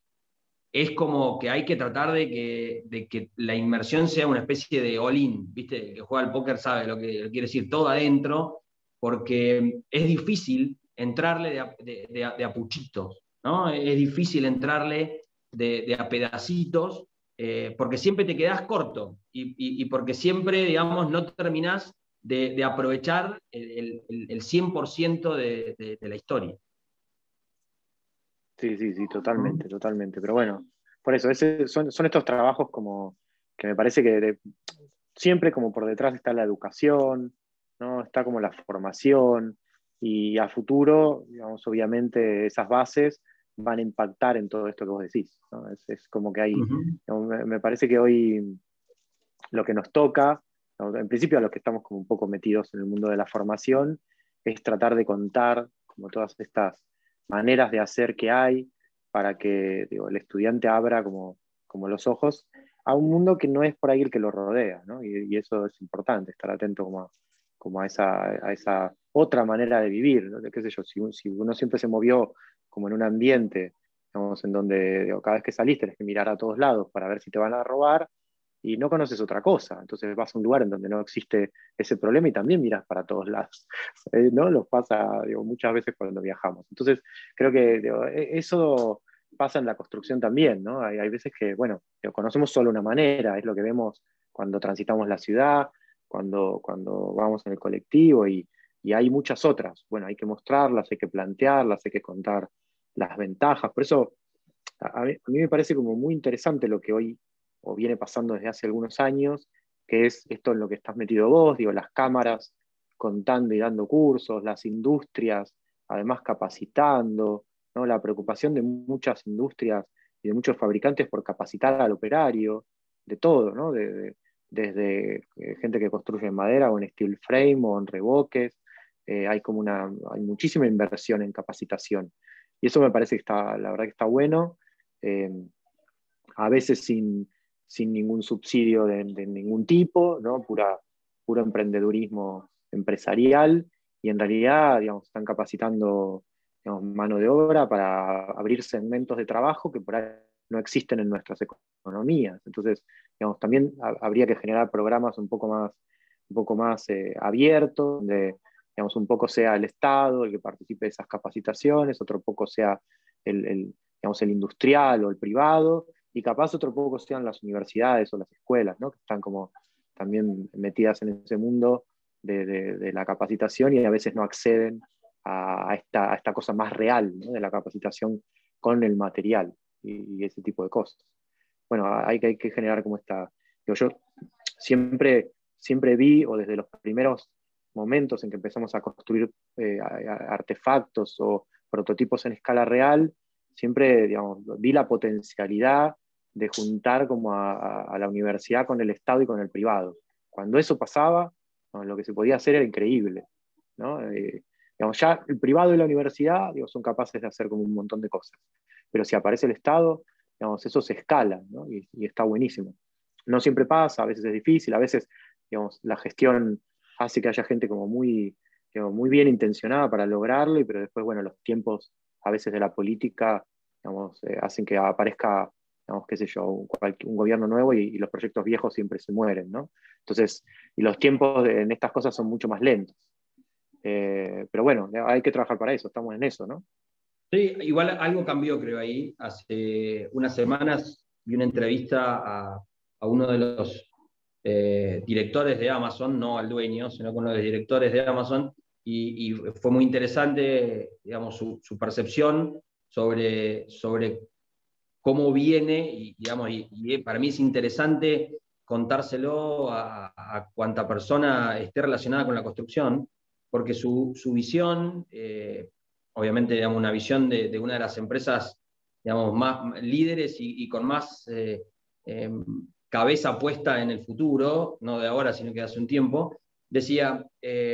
Es como que hay que tratar de que, de que la inmersión sea una especie de all-in, ¿viste? El que juega al póker sabe lo que quiere decir, todo adentro, porque es difícil entrarle de a, de, de a, de a puchitos, ¿no? Es difícil entrarle de, de a pedacitos, eh, porque siempre te quedás corto y, y, y, porque siempre, digamos, no terminás de, de aprovechar el, el, el cien por ciento de, de, de la historia. Sí, sí, sí, totalmente, totalmente. Pero bueno, por eso, ese, son, son estos trabajos como que me parece que de, siempre como por detrás está la educación, ¿no? Está como la formación, y a futuro, digamos, obviamente esas bases van a impactar en todo esto que vos decís, ¿no? Es, es como que hay, Uh-huh. digamos, me, me parece que hoy lo que nos toca, ¿no? En principio a los que estamos como un poco metidos en el mundo de la formación, es tratar de contar como todas estas maneras de hacer que hay para que, digo, el estudiante abra como, como los ojos a un mundo que no es por ahí el que lo rodea, ¿no? Y, y eso es importante, estar atento como a, como a, esa, a esa otra manera de vivir, ¿no? ¿Qué sé yo? Si, si uno siempre se movió como en un ambiente, digamos, en donde, digo, cada vez que salís tenés que mirar a todos lados para ver si te van a robar, y no conoces otra cosa. Entonces vas a un lugar en donde no existe ese problema y también miras para todos lados. Eh, ¿no? Nos pasa, digo, muchas veces cuando viajamos. Entonces creo que digo, eso pasa en la construcción también, ¿no? Hay, hay veces que, bueno, digo, conocemos solo una manera, es lo que vemos cuando transitamos la ciudad, cuando, cuando vamos en el colectivo y, y hay muchas otras. Bueno, hay que mostrarlas, hay que plantearlas, hay que contar las ventajas. Por eso a mí, a mí me parece como muy interesante lo que hoy o viene pasando desde hace algunos años, que es esto en lo que estás metido vos, digo, las cámaras contando y dando cursos, las industrias, además capacitando, ¿no? La preocupación de muchas industrias y de muchos fabricantes por capacitar al operario, de todo, ¿no? De, de, desde eh, gente que construye en madera o en steel frame o en revoques, eh, hay como una, hay muchísima inversión en capacitación. Y eso me parece que está, la verdad que está bueno, eh, a veces sin, sin ningún subsidio de, de ningún tipo, ¿no? Pura, puro emprendedurismo empresarial, y en realidad, digamos, están capacitando, digamos, mano de obra para abrir segmentos de trabajo que por ahí no existen en nuestras economías. Entonces, digamos, también habría que generar programas un poco más, un poco más eh, abiertos, donde, digamos, un poco sea el Estado el que participe de esas capacitaciones, otro poco sea el, el, digamos, el industrial o el privado, y capaz otro poco sean las universidades o las escuelas, ¿no? Que están como también metidas en ese mundo de, de, de la capacitación y a veces no acceden a esta, a esta cosa más real, ¿no? De la capacitación con el material y, y ese tipo de cosas. Bueno, hay que, hay que generar como esta... Digo, yo siempre, siempre vi, o desde los primeros momentos en que empezamos a construir eh, artefactos o prototipos en escala real, siempre, digamos, vi la potencialidad de juntar como a, a la universidad con el Estado y con el privado. Cuando eso pasaba, ¿no? Lo que se podía hacer era increíble, ¿no? Eh, digamos, ya el privado y la universidad, digo, son capaces de hacer como un montón de cosas, pero si aparece el Estado, digamos, eso se escala, ¿no? y, y está buenísimo. No siempre pasa, a veces es difícil, a veces, digamos, la gestión hace que haya gente como muy, digamos, muy bien intencionada para lograrlo, pero después, bueno, los tiempos a veces de la política, digamos, eh, hacen que aparezca, digamos, qué sé yo, un, un gobierno nuevo y, y, los proyectos viejos siempre se mueren, ¿no? Entonces, y los tiempos de, en estas cosas son mucho más lentos. Eh, pero bueno, hay que trabajar para eso, estamos en eso, ¿no? Sí, igual algo cambió, creo, ahí. Hace unas semanas vi una entrevista a, a uno de los eh, directores de Amazon, no al dueño, sino con uno de los directores de Amazon, y, y fue muy interesante, digamos, su, su percepción sobre, sobre cómo viene, y, digamos, y, y para mí es interesante contárselo a, a cuanta persona esté relacionada con la construcción, porque su, su visión, eh, obviamente, digamos, una visión de, de, una de las empresas, digamos, más líderes y, y con más eh, eh, cabeza puesta en el futuro, no de ahora, sino que de hace un tiempo, decía, eh,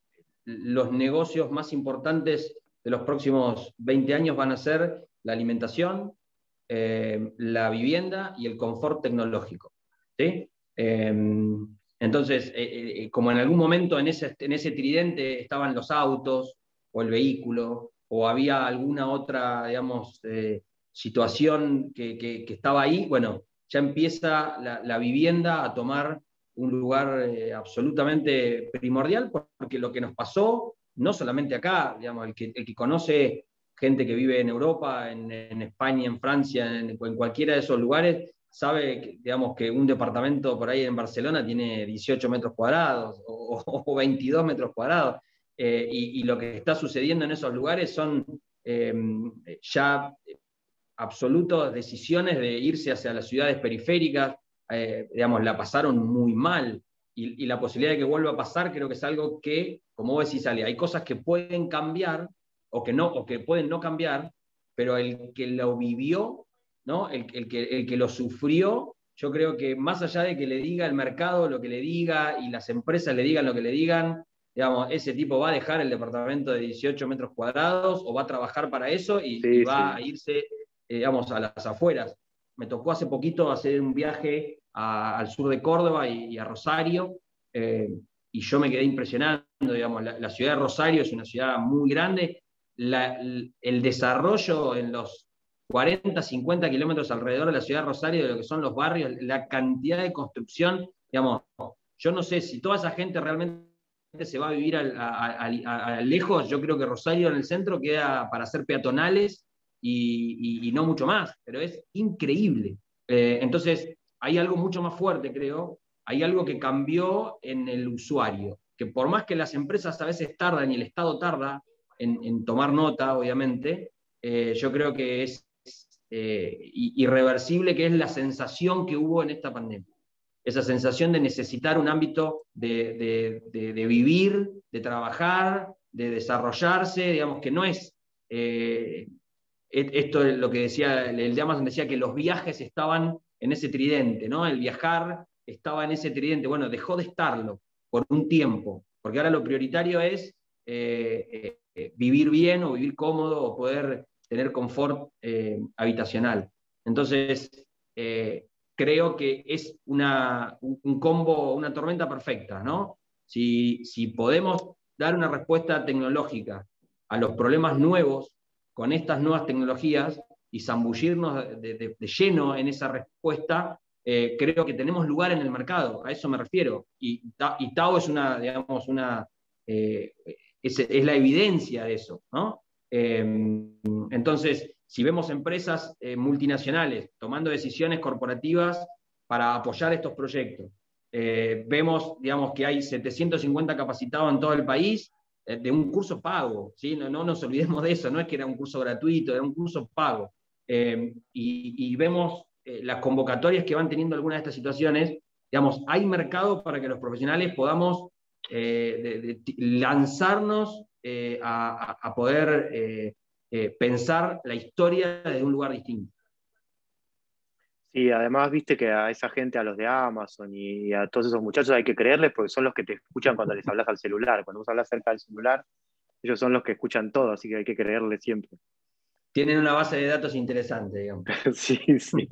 los negocios más importantes de los próximos veinte años van a ser la alimentación, eh, la vivienda y el confort tecnológico. ¿Sí? Eh, entonces, eh, eh, como en algún momento en ese, en ese tridente estaban los autos o el vehículo, o había alguna otra, digamos, eh, situación que, que, que, estaba ahí, bueno, ya empieza la, la vivienda a tomar un lugar eh, absolutamente primordial, porque lo que nos pasó, no solamente acá, digamos, el que, el que conoce gente que vive en Europa, en, en España, en Francia, en, en, cualquiera de esos lugares, sabe que, digamos, que un departamento por ahí en Barcelona tiene dieciocho metros cuadrados o, o veintidós metros cuadrados, eh, y, y lo que está sucediendo en esos lugares son eh, ya absolutas decisiones de irse hacia las ciudades periféricas, eh, digamos, la pasaron muy mal, y, y la posibilidad de que vuelva a pasar creo que es algo que, como vos decís, Ale, hay cosas que pueden cambiar, o que, no, o que pueden no cambiar, pero el que lo vivió, ¿no? el, el, que, el que lo sufrió, yo creo que más allá de que le diga el mercado lo que le diga y las empresas le digan lo que le digan, digamos, ese tipo va a dejar el departamento de dieciocho metros cuadrados o va a trabajar para eso y, sí, y va sí. a irse, eh, digamos, a las afueras. Me tocó hace poquito hacer un viaje a, al sur de Córdoba y, y a Rosario, eh, y yo me quedé impresionado, digamos, la, la ciudad de Rosario es una ciudad muy grande, la, el desarrollo en los cuarenta, cincuenta kilómetros alrededor de la ciudad de Rosario, de lo que son los barrios, la cantidad de construcción, digamos, yo no sé si toda esa gente realmente se va a vivir a, a, a, a lejos. Yo creo que Rosario en el centro queda para hacer peatonales y, y, y no mucho más, pero es increíble. Eh, entonces, hay algo mucho más fuerte, creo, hay algo que cambió en el usuario, que por más que las empresas a veces tardan y el Estado tarda en, en tomar nota, obviamente, eh, yo creo que es eh, irreversible, que es la sensación que hubo en esta pandemia. Esa sensación de necesitar un ámbito de, de, de, de vivir, de trabajar, de desarrollarse, digamos que no es... Eh, esto es lo que decía, el de Amazon decía que los viajes estaban en ese tridente, ¿no? El viajar estaba en ese tridente. Bueno, dejó de estarlo por un tiempo, porque ahora lo prioritario es eh, eh, vivir bien o vivir cómodo o poder tener confort eh, habitacional. Entonces, eh, creo que es una, un combo, una tormenta perfecta, ¿no? Si, si podemos dar una respuesta tecnológica a los problemas nuevos con estas nuevas tecnologías y zambullirnos de, de, de lleno en esa respuesta, eh, creo que tenemos lugar en el mercado, a eso me refiero. Y, y Tao es una, digamos, una, eh, es, es, la evidencia de eso, ¿no? Eh, entonces, si vemos empresas eh, multinacionales tomando decisiones corporativas para apoyar estos proyectos, eh, vemos, digamos, que hay setecientos cincuenta capacitados en todo el país, de un curso pago, ¿sí? No, no nos olvidemos de eso, no es que era un curso gratuito, era un curso pago. Eh, y, y vemos eh, las convocatorias que van teniendo algunas de estas situaciones, digamos, hay mercado para que los profesionales podamos eh, de, de, lanzarnos eh, a, a, poder eh, eh, pensar la historia desde un lugar distinto. Sí, además viste que a esa gente, a los de Amazon y a todos esos muchachos hay que creerles porque son los que te escuchan cuando les hablas al celular. Cuando vos hablas cerca del celular, ellos son los que escuchan todo, así que hay que creerles siempre. Tienen una base de datos interesante, digamos. Sí, sí.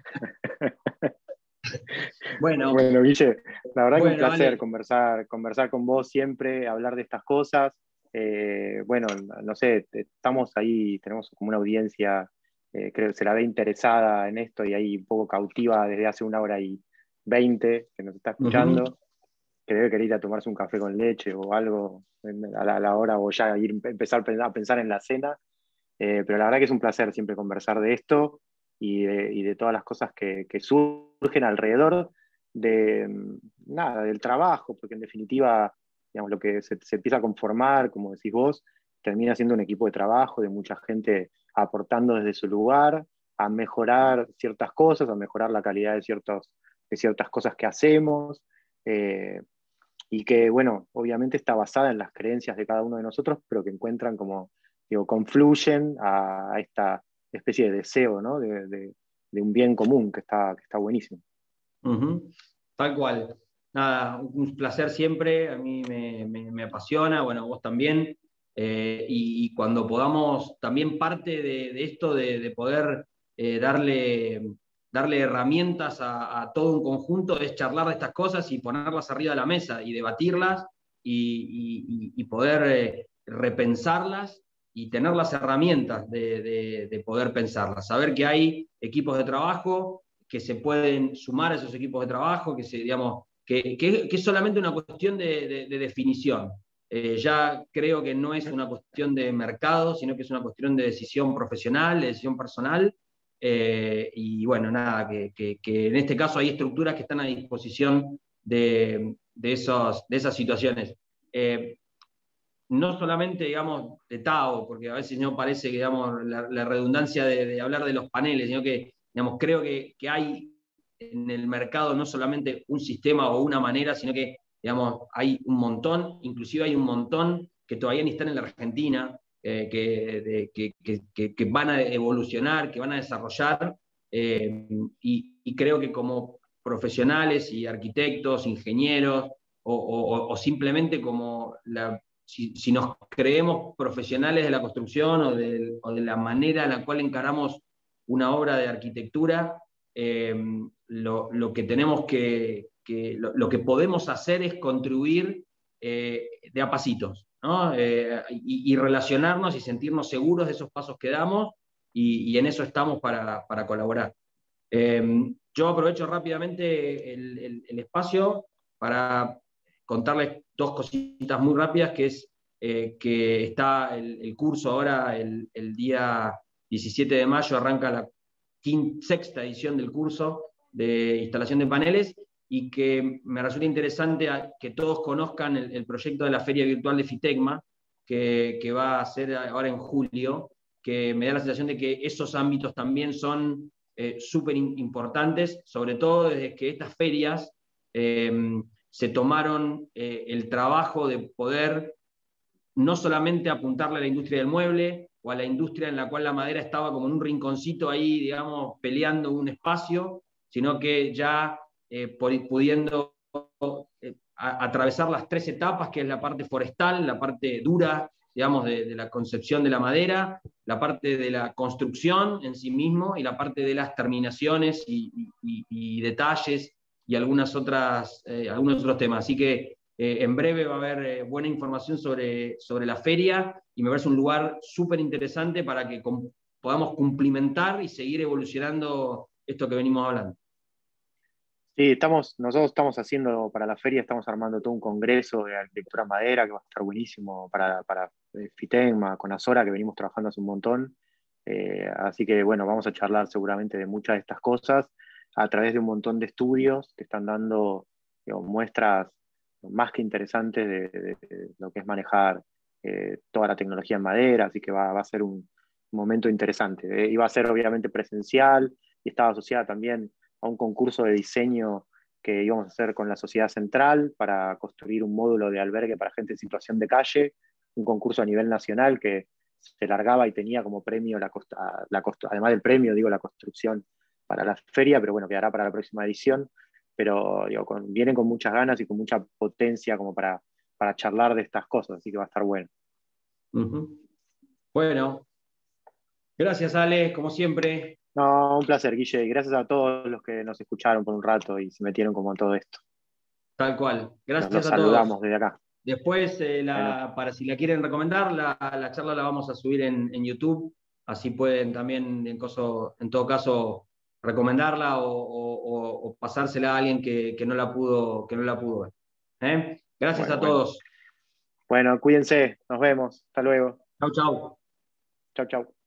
Bueno, bueno, Guille, la verdad bueno, que un placer vale. conversar, conversar con vos siempre, hablar de estas cosas. Eh, bueno, no sé, estamos ahí, tenemos como una audiencia, eh, creo que se la ve interesada en esto y ahí un poco cautiva desde hace una hora y veinte que nos está escuchando, uh-huh. que debe querer ir a tomarse un café con leche o algo a la, a la hora o ya ir, empezar a pensar en la cena. Eh, pero la verdad que es un placer siempre conversar de esto y de, y de todas las cosas que, que surgen alrededor de nada, del trabajo, porque en definitiva, digamos, lo que se, se empieza a conformar, como decís vos, termina siendo un equipo de trabajo de mucha gente aportando desde su lugar a mejorar ciertas cosas, a mejorar la calidad de, ciertos, de ciertas cosas que hacemos, eh, y que, bueno, obviamente está basada en las creencias de cada uno de nosotros, pero que encuentran como, digo, confluyen a, a esta especie de deseo, ¿no? de, de, de un bien común que está, que está buenísimo. Uh-huh. Tal cual. Nada, un placer siempre, a mí me, me, me apasiona, bueno, vos también, eh, y, y cuando podamos, también parte de, de esto de, de poder eh, darle, darle herramientas a, a todo un conjunto, es charlar de estas cosas y ponerlas arriba de la mesa y debatirlas y, y, y poder eh, repensarlas y tener las herramientas de, de, de poder pensarlas, saber que hay equipos de trabajo que se pueden sumar a esos equipos de trabajo, que, se, digamos, que, que, que es solamente una cuestión de, de, de definición. Eh, ya creo que no es una cuestión de mercado, sino que es una cuestión de decisión profesional, de decisión personal, eh, y bueno, nada, que, que, que en este caso hay estructuras que están a disposición de, de, esos, de esas situaciones. Eh, no solamente, digamos, de Tao, porque a veces no parece que, digamos, la, la redundancia de, de hablar de los paneles, sino que, digamos, creo que, que hay en el mercado no solamente un sistema o una manera, sino que, digamos, hay un montón, inclusive hay un montón que todavía ni están en la Argentina, eh, que, de, que, que, que van a evolucionar, que van a desarrollar, eh, y, y creo que como profesionales y arquitectos, ingenieros, o, o, o simplemente como la Si, si nos creemos profesionales de la construcción o de, o de la manera en la cual encaramos una obra de arquitectura, eh, lo, lo que tenemos que, que lo, lo que podemos hacer es contribuir eh, de a pasitos, ¿no? Eh, y, y relacionarnos y sentirnos seguros de esos pasos que damos, y, y en eso estamos para, para colaborar. Eh, yo aprovecho rápidamente el, el, el espacio para contarles dos cositas muy rápidas, que es eh, que está el, el curso ahora, el, el día diecisiete de mayo arranca la quinta, sexta edición del curso de instalación de paneles, y que me resulta interesante que todos conozcan el, el proyecto de la Feria Virtual de FITECMA, que, que va a ser ahora en julio, que me da la sensación de que esos ámbitos también son eh, súper importantes, sobre todo desde que estas ferias eh, se tomaron eh, el trabajo de poder no solamente apuntarle a la industria del mueble o a la industria en la cual la madera estaba como en un rinconcito ahí, digamos, peleando un espacio, sino que ya eh, pudiendo eh, a, atravesar las tres etapas, que es la parte forestal, la parte dura, digamos, de, de la concepción de la madera, la parte de la construcción en sí mismo y la parte de las terminaciones y, y, y detalles y algunas otras, eh, algunos otros temas. Así que eh, en breve va a haber eh, buena información sobre, sobre la feria, y me parece un lugar súper interesante para que com podamos cumplimentar y seguir evolucionando esto que venimos hablando. Sí, estamos, nosotros estamos haciendo para la feria, estamos armando todo un congreso de arquitectura madera que va a estar buenísimo para, para FITECMA, con Azora, que venimos trabajando hace un montón. Eh, así que bueno, vamos a charlar seguramente de muchas de estas cosas a través de un montón de estudios que están dando, digamos, muestras más que interesantes de, de, de lo que es manejar eh, toda la tecnología en madera, así que va, va a ser un momento interesante. Eh, y va a ser obviamente presencial y estaba asociada también a un concurso de diseño que íbamos a hacer con la Sociedad Central para construir un módulo de albergue para gente en situación de calle, un concurso a nivel nacional que se largaba y tenía como premio, la, costa, la costa, además del premio, digo, la construcción para la feria, pero bueno, quedará para la próxima edición. Pero digo, con, vienen con muchas ganas y con mucha potencia como para, para charlar de estas cosas, así que va a estar bueno. Uh-huh. Bueno, gracias, Ale, como siempre. No, un placer, Guille, y gracias a todos los que nos escucharon por un rato y se metieron como en todo esto. Tal cual. Nos los Gracias a todos. saludamos desde acá. Después, eh, Bueno, la, para si la quieren recomendar, la, la charla la vamos a subir en, en YouTube, así pueden también, en, coso, en todo caso, recomendarla o, o, o pasársela a alguien que, que, no la pudo, que no la pudo ver. ¿Eh? Gracias bueno, a bueno. todos. Bueno, cuídense, nos vemos, hasta luego. Chau, chau. Chau, chau.